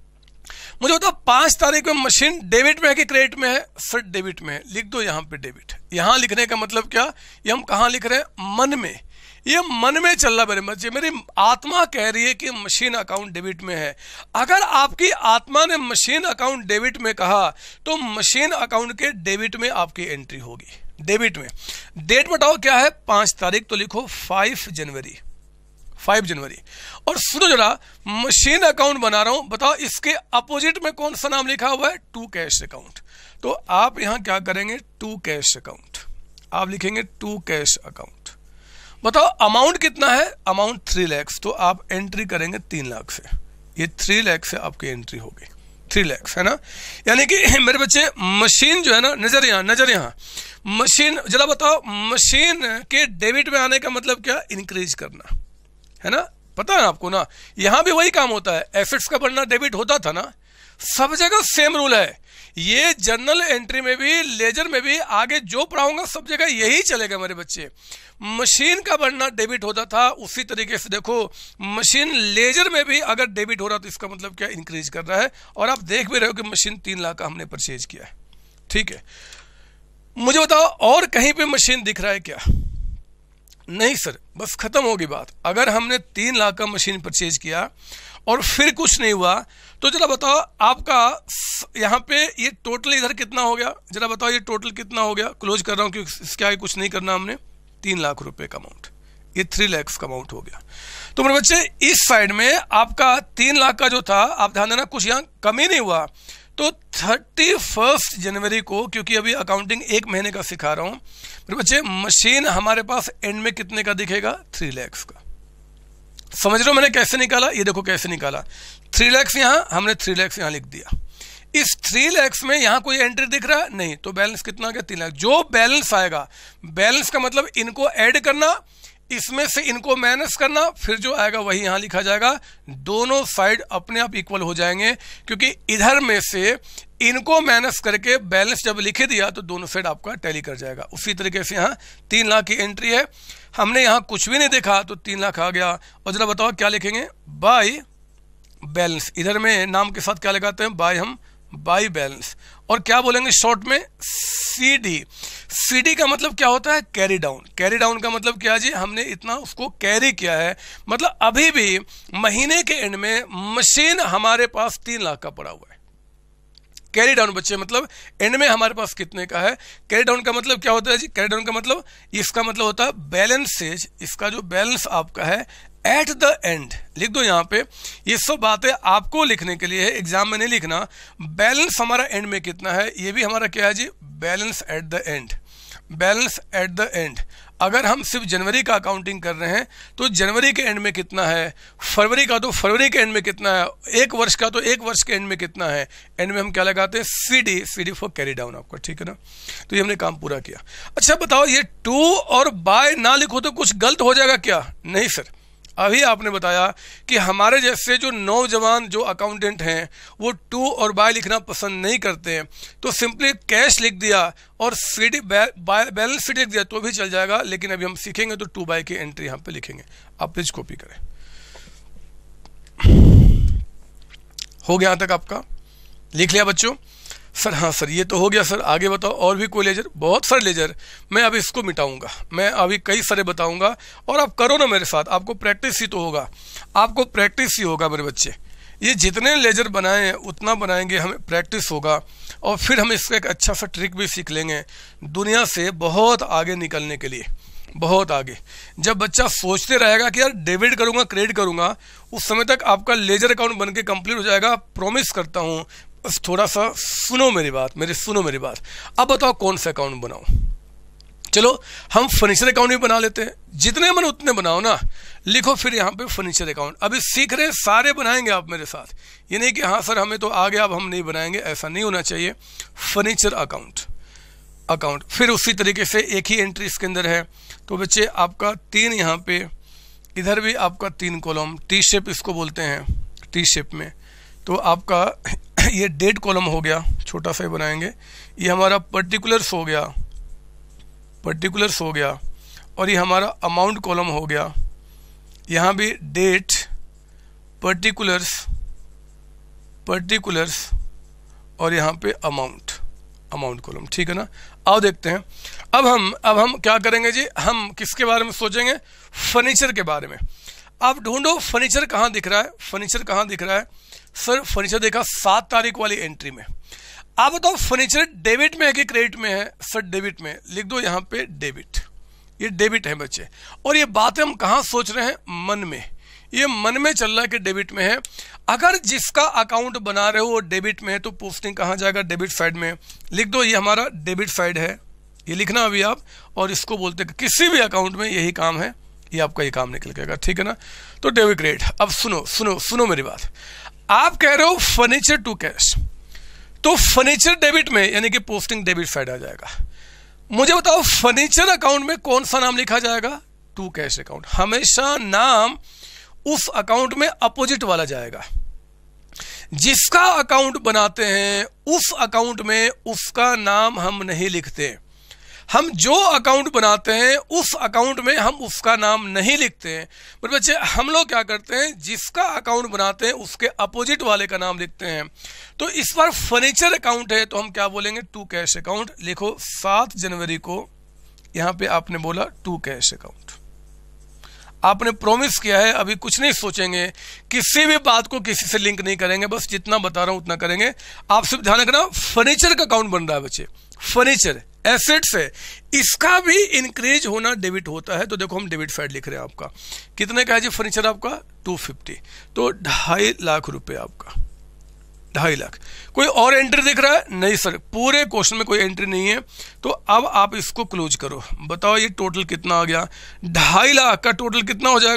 मुझे बताओ 5 तारीख में मशीन डेबिट में है कि क्रेडिट में है? सर डेबिट में है, लिख दो यहाँ पे डेबिट। यहाँ लिखने का मतलब क्या, ये हम कहाँ लिख रहे हैं, मन में। ये मन में चल रहा मेरे बच्चे, मेरी आत्मा कह रही है कि मशीन अकाउंट डेबिट में है। अगर आपकी आत्मा ने मशीन अकाउंट डेबिट में कहा तो मशीन अकाउंट के डेबिट में आपकी एंट्री होगी, डेबिट में। डेट बताओ क्या है, 5 तारीख, तो लिखो 5 जनवरी, 5 जनवरी। और सुनो जरा, मशीन अकाउंट बना रहा हूं, बताओ इसके अपोजिट में कौन सा नाम लिखा हुआ है, टू कैश अकाउंट। तो आप यहां क्या करेंगे, टू कैश अकाउंट, आप लिखेंगे टू कैश अकाउंट। बताओ अमाउंट कितना है, अमाउंट 3 लाख, तो आप एंट्री करेंगे 3 लाख से। ये 3 लाख से आपकी एंट्री होगी, 3 लाख, है ना। यानी कि मेरे बच्चे मशीन जो है ना, नजर यहाँ मशीन, जरा बताओ मशीन के डेबिट में आने का मतलब क्या, इंक्रीज करना, है ना। पता है आपको ना, यहां भी वही काम होता है, एसेट्स का बढ़ना डेबिट होता था ना, सब जगह सेम रूल है। ये जर्नल एंट्री में भी, लेजर में भी, आगे जो पढ़ाऊंगा सब जगह यही चलेगा मेरे बच्चे। मशीन का बढ़ना डेबिट होता था, उसी तरीके से देखो मशीन लेजर में भी अगर डेबिट हो रहा तो इसका मतलब क्या, इंक्रीज कर रहा है। और आप देख भी रहे हो कि मशीन 3 लाख का हमने परचेज किया है, ठीक है। मुझे बताओ और कहीं पे मशीन दिख रहा है क्या? नहीं सर, बस खत्म होगी बात। अगर हमने 3 लाख का मशीन परचेज किया और फिर कुछ नहीं हुआ, तो जरा बताओ आपका यहाँ पे ये टोटल इधर कितना हो गया, जरा बताओ ये टोटल कितना हो गया। क्लोज कर रहा हूँ क्योंकि इसके आगे कुछ नहीं करना हमने। 3 लाख रुपए का अमाउंट, ये 3 लाख का अमाउंट हो गया। तो मेरे बच्चे इस साइड में आपका 3 लाख का जो था, आप ध्यान देना कुछ यहाँ कमी नहीं हुआ। तो 31 जनवरी को, क्योंकि अभी अकाउंटिंग 1 महीने का सिखा रहा हूं मेरे बच्चे, मशीन हमारे पास एंड में कितने का दिखेगा, 3 लाख का। समझ रहे हो मैंने कैसे निकाला, ये देखो कैसे निकाला। 3 लाख यहाँ, हमने 3 लाख यहाँ लिख दिया। इस 3 लाख में यहाँ कोई एंट्री दिख रहा है नहीं, तो बैलेंस कितना आ गया 3 लाख। जो बैलेंस आएगा, बैलेंस का मतलब इनको ऐड करना, इसमें से इनको माइनस करना, फिर जो आएगा वही यहाँ लिखा जाएगा। दोनों साइड अपने आप इक्वल हो जाएंगे, क्योंकि इधर में से इनको माइनस करके बैलेंस जब लिखे दिया तो दोनों साइड आपका टैली कर जाएगा। उसी तरीके से यहाँ 3 लाख की एंट्री है, हमने यहाँ कुछ भी नहीं देखा तो 3 लाख आ गया। और जरा बताओ क्या लिखेंगे, बाय बैलेंस। इधर में नाम के साथ क्या लगाते हैं, बाय, हम बाय बैलेंस। और क्या बोलेंगे शॉर्ट में, CD। CD का मतलब क्या होता है, कैरी डाउन। कैरी डाउन का मतलब क्या जी, हमने इतना उसको कैरी किया है, मतलब अभी भी महीने के एंड में मशीन हमारे पास 3 लाख का पड़ा हुआ है। कैरी डाउन बच्चे मतलब एंड में हमारे पास कितने का है। कैरी डाउन का मतलब क्या होता है जी, कैरी डाउन का मतलब, इसका मतलब होता है बैलेंसेज, इसका जो बैलेंस आपका है एट द एंड। लिख दो यहाँ पे, ये सब बातें आपको लिखने के लिए है, एग्जाम में नहीं लिखना। बैलेंस हमारा एंड में कितना है, ये भी हमारा क्या है जी, balance at the end. Balance at the end. अगर हम सिर्फ जनवरी का अकाउंटिंग कर रहे हैं तो जनवरी के एंड में कितना है, फरवरी का तो फरवरी के एंड में कितना है, एक वर्ष का तो एक वर्ष के एंड में कितना है। एंड में हम क्या लगाते हैं, CD फॉर कैरी डाउन आपका, ठीक है ना। तो ये हमने काम पूरा किया। अच्छा बताओ, ये टू और बाय ना लिखो तो कुछ गलत हो जाएगा क्या, नहीं सर। अभी आपने बताया कि हमारे जैसे जो नौजवान जो अकाउंटेंट हैं वो टू और बाय लिखना पसंद नहीं करते हैं, तो सिंपली कैश लिख दिया और CD बैलेंस शीट लिख दिया तो भी चल जाएगा। लेकिन अभी हम सीखेंगे तो 2 बाय की एंट्री यहाँ पे लिखेंगे। आप प्लीज कॉपी करें। हो गया यहाँ तक आपका, लिख लिया बच्चों। सर हाँ सर ये तो हो गया सर, आगे बताओ और भी कोई लेजर। बहुत सारे लेजर, मैं अभी इसको मिटाऊंगा, मैं अभी कई सारे बताऊंगा और आप करो ना मेरे साथ, आपको प्रैक्टिस ही तो होगा, आपको प्रैक्टिस ही होगा मेरे बच्चे। ये जितने लेजर बनाए उतना बनाएंगे, हमें प्रैक्टिस होगा और फिर हम इसका एक अच्छा सा ट्रिक भी सीख लेंगे दुनिया से बहुत आगे निकलने के लिए, बहुत आगे। जब बच्चा सोचते रहेगा कि यार डेबिट करूंगा क्रेडिट करूंगा, उस समय तक आपका लेजर अकाउंट बनके कंप्लीट हो जाएगा, प्रॉमिस करता हूं। बस थोड़ा सा सुनो मेरी बात, सुनो मेरी बात। अब बताओ कौन सा अकाउंट बनाऊं। चलो हम फर्नीचर अकाउंट भी बना लेते हैं, जितने मन उतने बनाओ ना, लिखो फिर यहाँ पे फर्नीचर अकाउंट। अभी सीख रहे सारे बनाएंगे आप मेरे साथ, ये नहीं कि हाँ सर हमें तो आ गया अब हम नहीं बनाएंगे, ऐसा नहीं होना चाहिए। फर्नीचर अकाउंट फिर उसी तरीके से एक ही एंट्री इसके अंदर है। तो बच्चे आपका 3 यहाँ पे, इधर भी आपका 3 कॉलम, टी शेप इसको बोलते हैं, टी शेप में। तो आपका ये डेट कॉलम हो गया, छोटा सा ही बनाएंगे। ये हमारा पर्टिकुलर्स हो गया, और ये हमारा अमाउंट कॉलम हो गया। यहाँ भी डेट, पर्टिकुलर्स, और यहाँ पे अमाउंट कॉलम, ठीक है ना। आओ देखते हैं। अब हम क्या करेंगे जी, हम किसके बारे में सोचेंगे, फर्नीचर के बारे में। आप ढूंढो फर्नीचर कहाँ दिख रहा है, सर फर्नीचर देखा 7 तारीख वाली एंट्री में। आप बताओ फर्नीचर डेबिट में है कि क्रेडिट में है, सर डेबिट में। लिख दो यहाँ पे डेबिट, ये डेबिट है बच्चे। और ये बातें हम कहाँ सोच रहे हैं, मन में, ये मन में चल रहा है कि डेबिट में है। अगर जिसका अकाउंट बना रहे हो वो डेबिट में है तो पोस्टिंग कहाँ जाएगा, डेबिट साइड में। लिख दो ये हमारा डेबिट साइड है, ये लिखना अभी आप। और इसको बोलते हैं किसी भी अकाउंट में यही काम है, ये आपका ये काम निकल जाएगा, ठीक है ना। तो डेबिट क्रेडिट। अब सुनो मेरी बात, आप कह रहे हो फर्नीचर टू कैश, तो फर्नीचर डेबिट में यानी कि पोस्टिंग डेबिट साइड आ जाएगा। मुझे बताओ फर्नीचर अकाउंट में कौन सा नाम लिखा जाएगा, टू कैश अकाउंट। हमेशा नाम उस अकाउंट में अपोजिट वाला जाएगा। जिसका अकाउंट बनाते हैं उस अकाउंट में उसका नाम हम नहीं लिखते। हम जो अकाउंट बनाते हैं उस अकाउंट में हम उसका नाम नहीं लिखते हैं। पर बच्चे हम लोग क्या करते हैं, जिसका अकाउंट बनाते हैं उसके अपोजिट वाले का नाम लिखते हैं। तो इस बार फर्नीचर अकाउंट है तो हम क्या बोलेंगे, टू कैश अकाउंट। लिखो 7 जनवरी को यहां पे आपने बोला टू कैश अकाउंट। आपने प्रॉमिस किया है, अभी कुछ नहीं सोचेंगे, किसी भी बात को किसी से लिंक नहीं करेंगे, बस जितना बता रहा हूं उतना करेंगे। आप सिर्फ ध्यान रखना फर्नीचर का अकाउंट बन रहा है बच्चे, फर्नीचर एसेट्स है, इसका भी इंक्रीज होना डेबिट होता है। तो देखो हम डेबिट साइड लिख रहे हैं। आपका कितने का है जी फर्नीचर, आपका 250, तो 2.5 लाख रुपए आपका, 2.5 लाख। कोई और एंट्री दिख रहा है, नहीं सर पूरे क्वेश्चन में कोई एंट्री नहीं है। तो अब आप इसको क्लोज करो, बताओ ये टोटल कितना आ गया, 2.5 लाख का टोटल कितना हो जाएगा,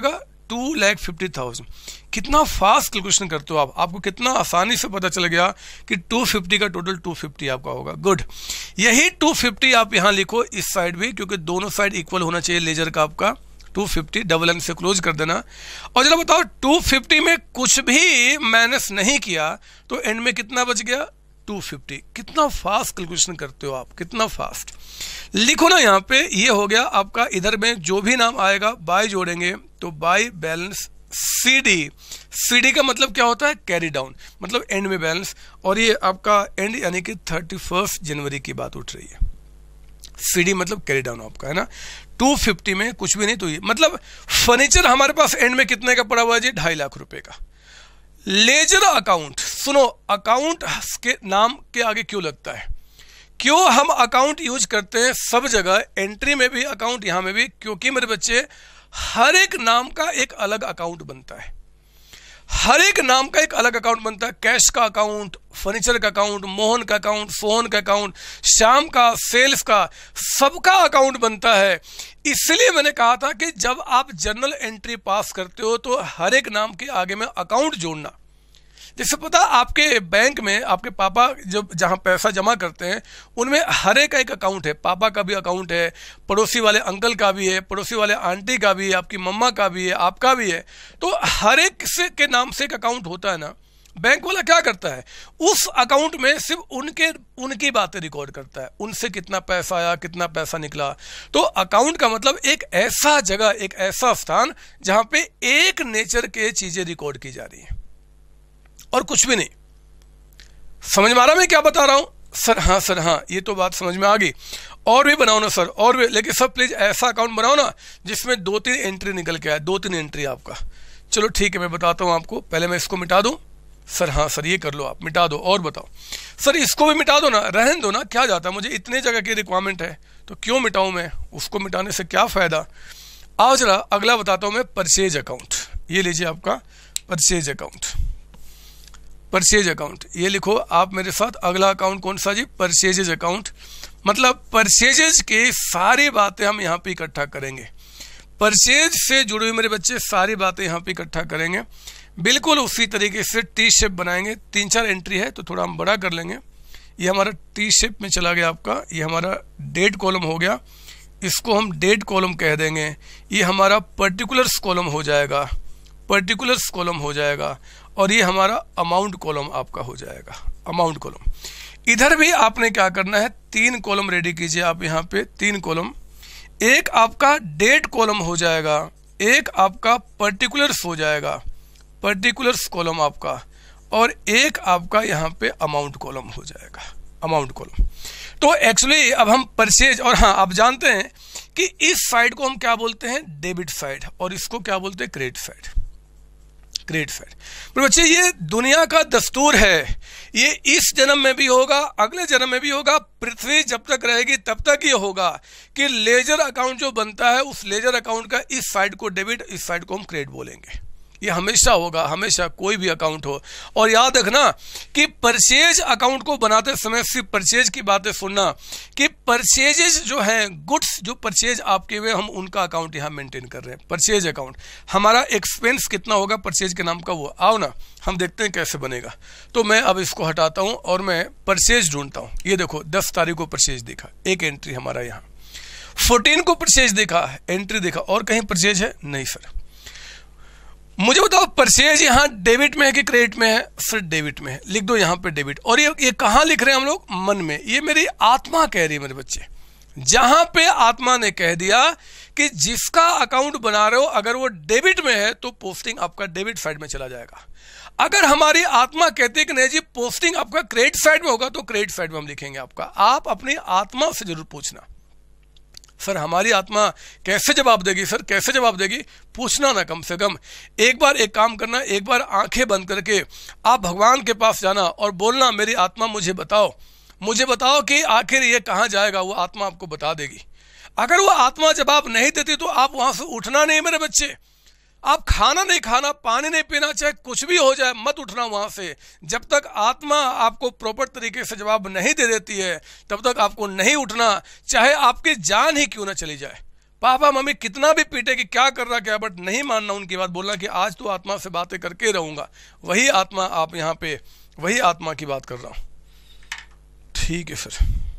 2,50,000। कितना फास्ट कैलकुलेशन करते हो आप, आपको कितना आसानी से पता चल गया कि 250 का टोटल 250 आपका होगा। गुड, यही 250 आप यहाँ लिखो इस साइड भी, क्योंकि दोनों साइड इक्वल होना चाहिए लेजर का आपका। 250 डबल एन से क्लोज कर देना। और जरा बताओ 250 में कुछ भी माइनस नहीं किया तो एंड में कितना बच गया, 250। कितना फास्ट कैलकुलेशन करते हो आप, कितना फास्ट। लिखो ना यहाँ पे, ये हो गया आपका। इधर में जो भी नाम आएगा बाय जोड़ेंगे तो बाय बैलेंस CD। CD का मतलब क्या होता है, कैरी डाउन, मतलब एंड में बैलेंस। और ये आपका एंड यानी कि 31 जनवरी की बात उठ रही है। CD मतलब कैरी डाउन आपका, है ना। 250 में कुछ भी नहीं तो ये मतलब फर्नीचर हमारे पास एंड में कितने का पड़ा हुआ है जी, 2.5 लाख रुपए का। लेजर अकाउंट, सुनो, अकाउंट के नाम के आगे क्यों लगता है, क्यों हम अकाउंट यूज करते हैं सब जगह, एंट्री में भी अकाउंट, यहां में भी, क्योंकि मेरे बच्चे हर एक नाम का एक अलग अकाउंट बनता है। हर एक नाम का एक अलग अकाउंट बनता है। कैश का अकाउंट, फर्नीचर का अकाउंट, मोहन का अकाउंट, सोहन का अकाउंट, श्याम का, सेल्स का, सबका अकाउंट बनता है। इसलिए मैंने कहा था कि जब आप जर्नल एंट्री पास करते हो तो हर एक नाम के आगे में अकाउंट जोड़ना। जैसे पता आपके बैंक में आपके पापा जब जहाँ पैसा जमा करते हैं उनमें हर एक का एक अकाउंट है। पापा का भी अकाउंट है, पड़ोसी वाले अंकल का भी है, पड़ोसी वाले आंटी का भी है, आपकी मम्मा का भी है, आपका भी है। तो हर एक से के नाम से एक अकाउंट होता है ना। बैंक वाला क्या करता है, उस अकाउंट में सिर्फ उनकी बातें रिकॉर्ड करता है, उनसे कितना पैसा आया, कितना पैसा निकला। तो अकाउंट का मतलब एक ऐसा जगह, एक ऐसा स्थान जहां पे एक नेचर के चीजें रिकॉर्ड की जा रही है और कुछ भी नहीं। समझ में आ रहा मैं क्या बता रहा हूं सर? हाँ सर, हाँ, ये तो बात समझ में आ गई। और भी बनाओ ना सर, और भी, लेकिन सब प्लीज ऐसा अकाउंट बनाओ ना जिसमें 2-3 एंट्री निकल के आए, 2-3 एंट्री आपका। चलो ठीक है, मैं बताता हूं आपको। पहले मैं इसको मिटा दूं सर? हाँ सर, ये कर लो आप, मिटा दो। और बताओ सर, इसको भी मिटा दो ना, रहने दो ना, क्या जाता है, मुझे इतने जगह की रिक्वायरमेंट है तो क्यों मिटाऊं मैं, उसको मिटाने से क्या फायदा। आओ जरा अगला बताता हूं मैं, परचेज अकाउंट। ये लीजिए आपका परचेज अकाउंट। परचेज अकाउंट ये लिखो आप मेरे साथ। अगला अकाउंट कौन सा जी, परचेजेज अकाउंट। मतलब परचेजेज की सारी बातें हम यहाँ पे इकट्ठा करेंगे। परचेज से जुड़े हुए मेरे बच्चे सारी बातें यहाँ पे इकट्ठा करेंगे। बिल्कुल उसी तरीके से टी शेप बनाएंगे। 3-4 एंट्री है तो थोड़ा हम बड़ा कर लेंगे। ये हमारा टी शेप में चला गया आपका। ये हमारा डेट कॉलम हो गया, इसको हम डेट कॉलम कह देंगे। ये हमारा पर्टिकुलर्स कॉलम हो जाएगा, पर्टिकुलर्स कॉलम हो जाएगा। और ये हमारा अमाउंट कॉलम आपका हो जाएगा, अमाउंट कॉलम। इधर भी आपने क्या करना है, 3 कॉलम रेडी कीजिए आप यहाँ पे, 3 कॉलम। एक आपका डेट कॉलम हो जाएगा, एक आपका पर्टिकुलर्स हो जाएगा, पर्टिकुलर्स कॉलम आपका, और एक आपका यहाँ पे अमाउंट कॉलम हो जाएगा, अमाउंट कॉलम। तो एक्चुअली अब हम परचेज, और हाँ आप जानते हैं कि इस साइड को हम क्या बोलते हैं, डेबिट साइड, और इसको क्या बोलते हैं, क्रेडिट साइड, क्रेडिट साइड। पर बच्चे ये दुनिया का दस्तूर है, ये इस जन्म में भी होगा, अगले जन्म में भी होगा, पृथ्वी जब तक रहेगी तब तक ये होगा कि लेजर अकाउंट जो बनता है उस लेजर अकाउंट का इस साइड को डेबिट, इस साइड को हम क्रेडिट बोलेंगे। ये हमेशा होगा, हमेशा, कोई भी अकाउंट हो। और याद रखना कि परचेज अकाउंट को बनाते समय सिर्फ परचेज की बातें सुनना कि परचेजेज जो हैं, गुड्स जो परचेज आपके हुए, हम उनका अकाउंट यहाँ मेंटेन कर रहे हैं। परचेज अकाउंट हमारा एक्सपेंस कितना होगा परचेज के नाम का, वो आओ ना हम देखते हैं कैसे बनेगा। तो मैं अब इसको हटाता हूँ और मैं परचेज ढूंढता हूँ। ये देखो 10 तारीख को परचेज दिखा, एक एंट्री हमारा यहाँ। 14 को परचेज दिखा, एंट्री दिखा, और कहीं परचेज है नहीं सर। मुझे बताओ परचेज यहाँ डेबिट में है कि क्रेडिट में है? सर डेबिट में है, लिख दो यहाँ पे डेबिट। और ये कहाँ लिख रहे हैं हम लोग, मन में। ये मेरी आत्मा कह रही है मेरे बच्चे। जहां पे आत्मा ने कह दिया कि जिसका अकाउंट बना रहे हो अगर वो डेबिट में है तो पोस्टिंग आपका डेबिट साइड में चला जाएगा। अगर हमारी आत्मा कहती है कि नहीं जी पोस्टिंग आपका क्रेडिट साइड में होगा तो क्रेडिट साइड में हम लिखेंगे आपका। आप अपनी आत्मा से जरूर पूछना, सर हमारी आत्मा कैसे जवाब देगी, सर कैसे जवाब देगी, पूछना ना। कम से कम एक बार एक काम करना, एक बार आंखें बंद करके आप भगवान के पास जाना और बोलना मेरी आत्मा मुझे बताओ कि आखिर ये कहाँ जाएगा। वो आत्मा आपको बता देगी। अगर वो आत्मा जवाब नहीं देती तो आप वहां से उठना नहीं मेरे बच्चे। आप खाना नहीं खाना, पानी नहीं पीना, चाहे कुछ भी हो जाए, मत उठना वहां से। जब तक आत्मा आपको प्रॉपर तरीके से जवाब नहीं दे देती है तब तक आपको नहीं उठना, चाहे आपकी जान ही क्यों ना चली जाए। पापा मम्मी कितना भी पीटे कि क्या कर रहा क्या, बट नहीं मानना उनकी बात, बोलना कि आज तो आत्मा से बातें करके रहूंगा। वही आत्मा आप यहाँ पे, वही आत्मा की बात कर रहा हूं। ठीक है सर।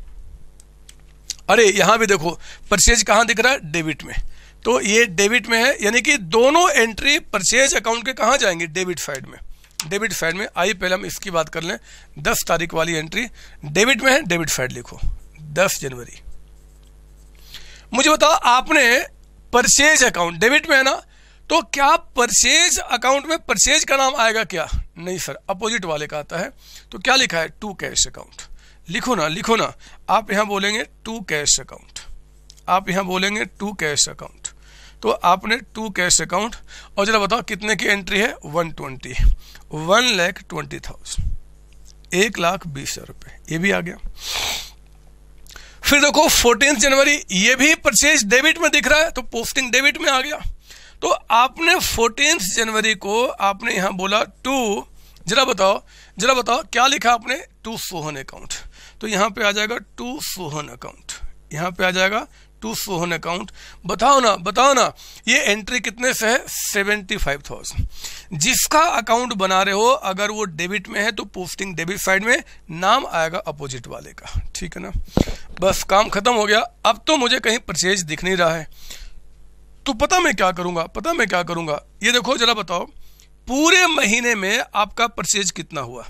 अरे यहां भी देखो परचेज कहां दिख रहा है, डेबिट में, तो ये डेबिट में है, यानी कि दोनों एंट्री परचेज अकाउंट के कहां जाएंगे, डेबिट साइड में। डेबिट साइड में। आइए पहले हम इसकी बात कर लें। 10 तारीख वाली एंट्री डेबिट में है, डेबिट साइड लिखो 10 जनवरी। मुझे बताओ आपने परचेज अकाउंट डेबिट में है ना, तो क्या परचेज अकाउंट में परचेज का नाम आएगा क्या, नहीं सर, अपोजिट वाले का आता है। तो क्या लिखा है, टू कैश अकाउंट। लिखो ना, लिखो ना, आप यहां बोलेंगे टू कैश अकाउंट, आप यहां बोलेंगे टू कैश अकाउंट। तो आपने टू कैश अकाउंट, और जरा बताओ कितने की एंट्री है, 120, 1,20,000, 1,20,000 रुपए, ये भी आ गया। फिर देखो 14 जनवरी, ये भी परचेज डेबिट में दिख रहा है, तो पोस्टिंग डेबिट में आ गया। तो आपने 14 जनवरी को आपने यहां बोला टू, जरा बताओ क्या लिखा आपने, टू सोहन अकाउंट। तो यहां पे आ जाएगा टू सोहन अकाउंट, यहां पे आ जाएगा टू सोहन अकाउंट। बताओ ना, ये एंट्री कितने से है, 75,000। जिसका अकाउंट बना रहे हो अगर वो डेबिट में है तो पोस्टिंग डेबिट साइड में, नाम आएगा अपोजिट वाले का। ठीक है ना, बस काम खत्म हो गया। अब तो मुझे कहीं परचेज दिख नहीं रहा है, तो पता मैं क्या करूंगा, ये देखो जरा बताओ पूरे महीने में आपका परचेज कितना हुआ,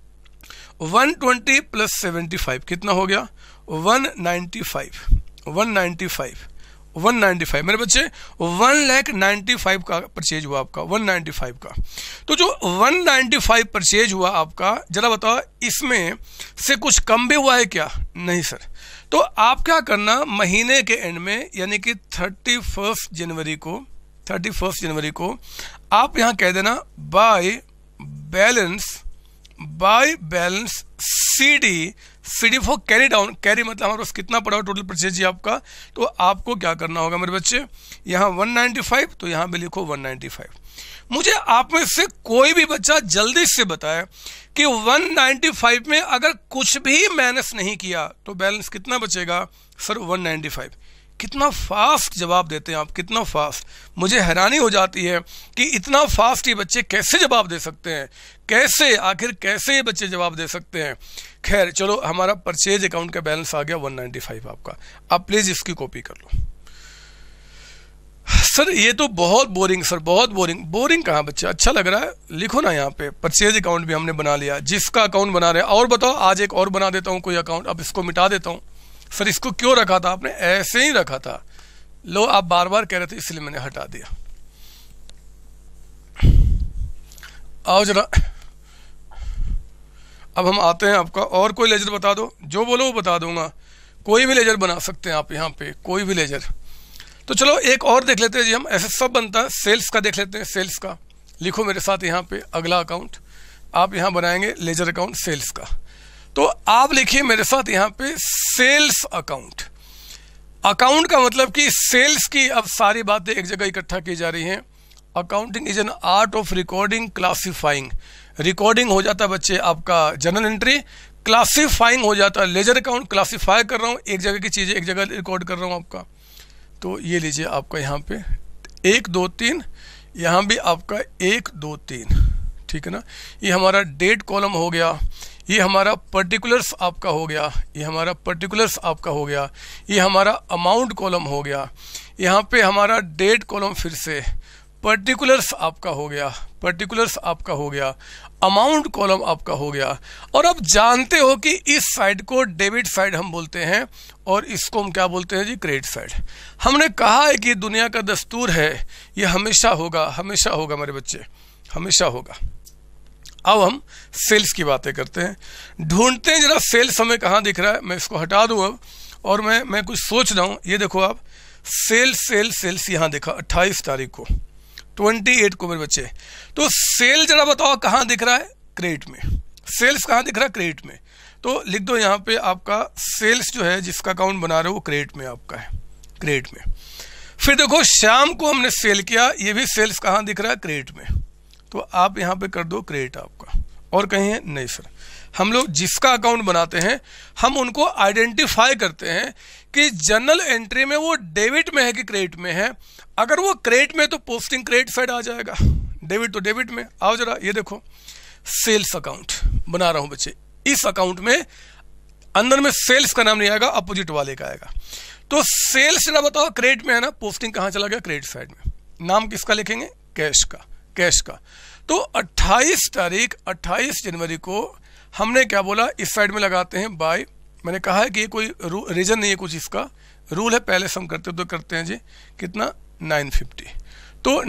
120 प्लस 75 कितना हो गया, 195 मेरे बच्चे, 1,95,000 का परचेज हुआ आपका, 195 का। तो जो 195 परचेज हुआ आपका, जरा बताओ इसमें से कुछ कम भी हुआ है क्या, नहीं सर। तो आप क्या करना, महीने के एंड में यानी कि 31 जनवरी को आप यहां कह देना by balance CD for carry down. Carry मतलब हमारे पास कितना पड़ा हो टोटल परचेज आपका। तो आपको क्या करना होगा मेरे बच्चे, यहाँ 195, तो यहाँ भी लिखो 195। मुझे आप में से कोई भी बच्चा जल्दी से बताए कि 195 में अगर कुछ भी माइनस नहीं किया तो बैलेंस कितना बचेगा, सर 195। कितना फास्ट जवाब देते हैं आप, कितना फास्ट। मुझे हैरानी हो जाती है कि इतना फास्ट ये बच्चे कैसे जवाब दे सकते हैं, आखिर कैसे ये बच्चे जवाब दे सकते हैं। खैर चलो, हमारा परचेज अकाउंट का बैलेंस आ गया 195 आपका। आप प्लीज इसकी कॉपी कर लो। सर ये तो बहुत बोरिंग, सर बहुत बोरिंग कहाँ बच्चे, अच्छा लग रहा है, लिखो ना यहाँ पे परचेज अकाउंट भी हमने बना लिया, जिसका अकाउंट बना रहे हैं। और बताओ, आज एक और बना देता हूँ कोई अकाउंट, अब इसको मिटा देता हूँ। सर इसको क्यों रखा था आपने, ऐसे ही रखा था, लो आप बार बार कह रहे थे इसलिए मैंने हटा दिया। आओ जरा, अब हम आते हैं आपका, और कोई लेजर बता दो, जो बोलो वो बता दूंगा, कोई भी लेजर बना सकते हैं आप यहाँ पे, कोई भी लेजर। तो चलो एक और देख लेते हैं जी, हम ऐसे सब बनता है। सेल्स का देख लेते हैं, सेल्स का लिखो मेरे साथ यहाँ पे, अगला अकाउंट आप यहाँ बनाएंगे लेजर अकाउंट सेल्स का। तो आप लिखिए मेरे साथ यहाँ पे सेल्स अकाउंट। अकाउंट का मतलब कि सेल्स की अब सारी बातें एक जगह इकट्ठा की जा रही हैं। Accounting is an art of recording classifying. Recording हो जाता है बच्चे आपका जनरल एंट्री, क्लासिफाइंग हो जाता है लेजर अकाउंट। क्लासिफाई कर रहा हूँ, एक जगह की चीज़ें एक जगह रिकॉर्ड कर रहा हूँ आपका। तो ये लीजिए आपका यहाँ पे 1 2 3, यहाँ भी आपका 1 2 3, ठीक है ना। ये हमारा डेट कॉलम हो गया, ये हमारा पर्टिकुलर्स आपका हो गया, ये हमारा पर्टिकुलर्स आपका हो गया, ये हमारा अमाउंट कॉलम हो गया, यहाँ पे हमारा डेट कॉलम, फिर से पर्टिकुलर्स आपका हो गया, पर्टिकुलर्स आपका हो गया, अमाउंट कॉलम आपका हो गया। और अब जानते हो कि इस साइड को डेबिट साइड हम बोलते हैं और इसको हम क्या बोलते हैं जी, क्रेडिट साइड। हमने कहा है कि दुनिया का दस्तूर है, ये हमेशा होगा, हमेशा होगा मेरे बच्चे, हमेशा होगा। अब हम सेल्स की बातें करते हैं, ढूंढते हैं जरा सेल्स हमें कहाँ दिख रहा है। मैं इसको हटा दूं अब, और मैं कुछ सोच रहा हूँ। ये देखो आप, सेल्स यहाँ देखा 28 तारीख को, 28 को मेरे बच्चे। तो सेल जरा बताओ कहाँ दिख रहा है, क्रेडिट में। सेल्स कहाँ दिख रहा है, क्रेडिट में। तो लिख दो यहाँ पे आपका सेल्स जो है जिसका अकाउंट बना रहे हो वो क्रेडिट में आपका है, क्रेडिट में। फिर देखो शाम को हमने सेल किया, ये भी सेल्स कहाँ दिख रहा है, क्रेडिट में। तो आप यहाँ पे कर दो क्रेडिट आपका। और कहीं है नहीं सर, हम लोग जिसका अकाउंट बनाते हैं हम उनको आइडेंटिफाई करते हैं कि जर्नल एंट्री में वो डेबिट में है कि क्रेडिट में है। अगर वो क्रेडिट में तो पोस्टिंग क्रेडिट साइड आ जाएगा, डेबिट तो डेबिट में। आओ जरा ये देखो, सेल्स अकाउंट बना रहा हूं बच्चे, इस अकाउंट में अंदर में सेल्स का नाम नहीं आएगा, अपोजिट वाले का आएगा। तो सेल्स ना बताओ क्रेडिट में है ना, पोस्टिंग कहां चला गया, क्रेडिट साइड में। नाम किसका लिखेंगे, कैश का, कैश का। तो 28 तारीख 28 जनवरी को हमने क्या बोला, इस साइड में लगाते हैं बाय। मैंने कहा है कि ये कोई रीजन नहीं है, कुछ इसका रूल है, पहले से हम करते तो करते हैं जी। कितना, 950। तो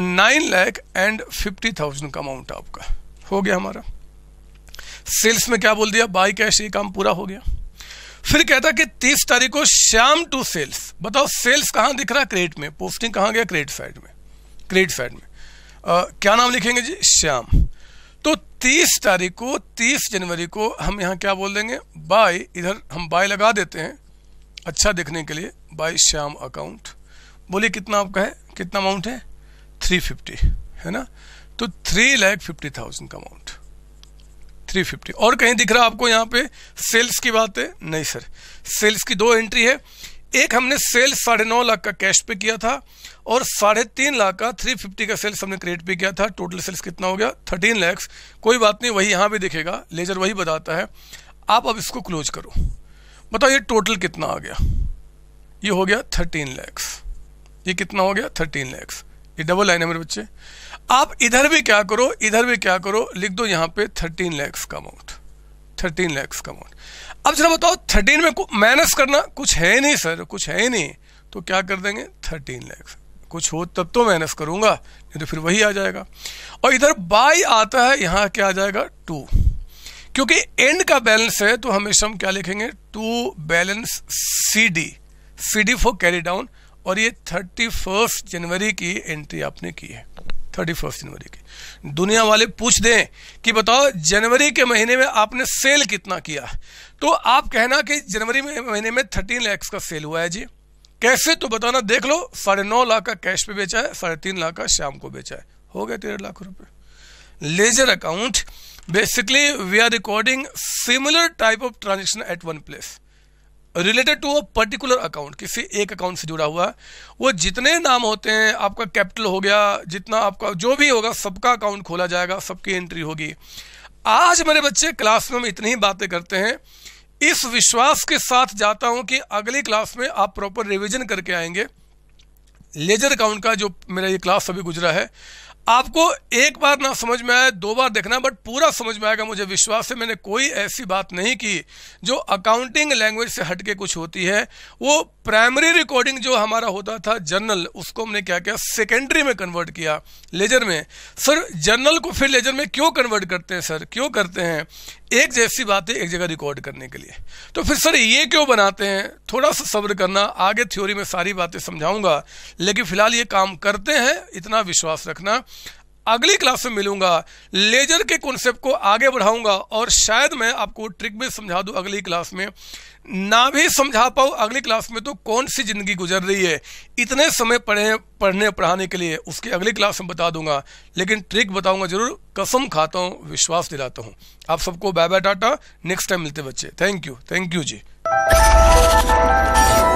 9,50,000 का अमाउंट आपका हो गया हमारा। सेल्स में क्या बोल दिया, बाय कैश, ये काम पूरा हो गया। फिर कहता कि 30 तारीख को श्याम टू सेल्स। बताओ सेल्स कहां दिख रहा है, क्रेडिट में, पोस्टिंग कहां गया, क्रेडिट साइड में, क्रेडिट साइड में। क्या नाम लिखेंगे जी, श्याम। तो 30 तारीख को 30 जनवरी को हम यहाँ क्या बोल देंगे, बाय, इधर हम बाय लगा देते हैं अच्छा दिखने के लिए, बाय श्याम अकाउंट। बोलिए कितना आपका है, कितना अमाउंट है, 350 है ना। तो 3,50,000 का अमाउंट, 350। और कहीं दिख रहा आपको यहाँ पे सेल्स की बात है, नहीं सर। सेल्स की दो एंट्री है, एक हमने सेल्स 9.5 लाख का कैश पे किया था और 3.5 लाख का 350 का सेल्स हमने क्रेडिट पे किया था। टोटल सेल्स कितना हो गया, 13 लाख। कोई बात नहीं, वही यहाँ भी दिखेगा, लेजर वही बताता है। आप अब इसको क्लोज करो, बताओ ये टोटल कितना आ गया, ये हो गया 13 लाख। ये कितना हो गया, 13 लाख। ये डबल लाइन है मेरे बच्चे। आप इधर भी क्या करो, इधर भी क्या करो, लिख दो यहाँ पे 13 लाख का अमाउंट, 13 लाख का अमाउंट। अब जरा बताओ 13 में माइनस करना, कुछ है नहीं सर, कुछ है नहीं, तो क्या कर देंगे 13 लाख। कुछ हो तब तो माइनस करूंगा, नहीं तो फिर वही आ जाएगा। और इधर बाय आता है, यहाँ क्या आ जाएगा 2, क्योंकि एंड का बैलेंस है तो हमेशा हम क्या लिखेंगे, 2 balance CD for carry down. और ये 31 जनवरी की एंट्री आपने की है, 31 जनवरी की। दुनिया वाले पूछ दें कि बताओ जनवरी के महीने में आपने सेल कितना किया, तो आप कहना कि जनवरी महीने में 13 लाख का सेल हुआ है जी। कैसे, तो बताना, देख लो, 9.5 लाख का कैश पे बेचा है, 3.5 लाख का शाम को बेचा है, हो गया 13 लाख रुपए। Ledger account, basically we are recording similar type of transaction at one place related to a particular account, किसी एक अकाउंट से जुड़ा हुआ। वो जितने नाम होते हैं, आपका कैपिटल हो गया, जितना आपका जो भी होगा, सबका अकाउंट खोला जाएगा, सबकी एंट्री होगी। आज मेरे बच्चे क्लास में हम इतनी ही बातें करते हैं, इस विश्वास के साथ जाता हूं कि अगली क्लास में आप प्रॉपर रिवीजन करके आएंगे। लेजर अकाउंट का जो मेरा ये क्लास अभी गुजरा है, आपको एक बार ना समझ में आए, 2 बार देखना, बट पूरा समझ में आएगा, मुझे विश्वास है। मैंने कोई ऐसी बात नहीं की जो अकाउंटिंग लैंग्वेज से हटके कुछ होती है। वो प्राइमरी रिकॉर्डिंग जो हमारा होता था जर्नल, उसको हमने क्या किया, सेकेंडरी में कन्वर्ट किया लेजर में। सर जर्नल को फिर लेजर में क्यों कन्वर्ट करते हैं सर, क्यों करते हैं, एक जैसी बातें एक जगह रिकॉर्ड करने के लिए। तो फिर सर ये क्यों बनाते हैं, थोड़ा सा सब्र करना, आगे थ्योरी में सारी बातें समझाऊंगा, लेकिन फिलहाल ये काम करते हैं, इतना विश्वास रखना। अगली क्लास में मिलूंगा, लेजर के कॉन्सेप्ट को आगे बढ़ाऊंगा और शायद मैं आपको ट्रिक भी समझा दूं अगली क्लास में। ना भी समझा पाऊँ अगली क्लास में तो कौन सी जिंदगी गुजर रही है इतने समय पढ़ने पढ़ाने के लिए, उसकी अगली क्लास में बता दूंगा, लेकिन ट्रिक बताऊंगा जरूर, कसम खाता हूँ, विश्वास दिलाता हूँ। आप सबको bye bye tata, next time मिलते बच्चे। Thank you ji.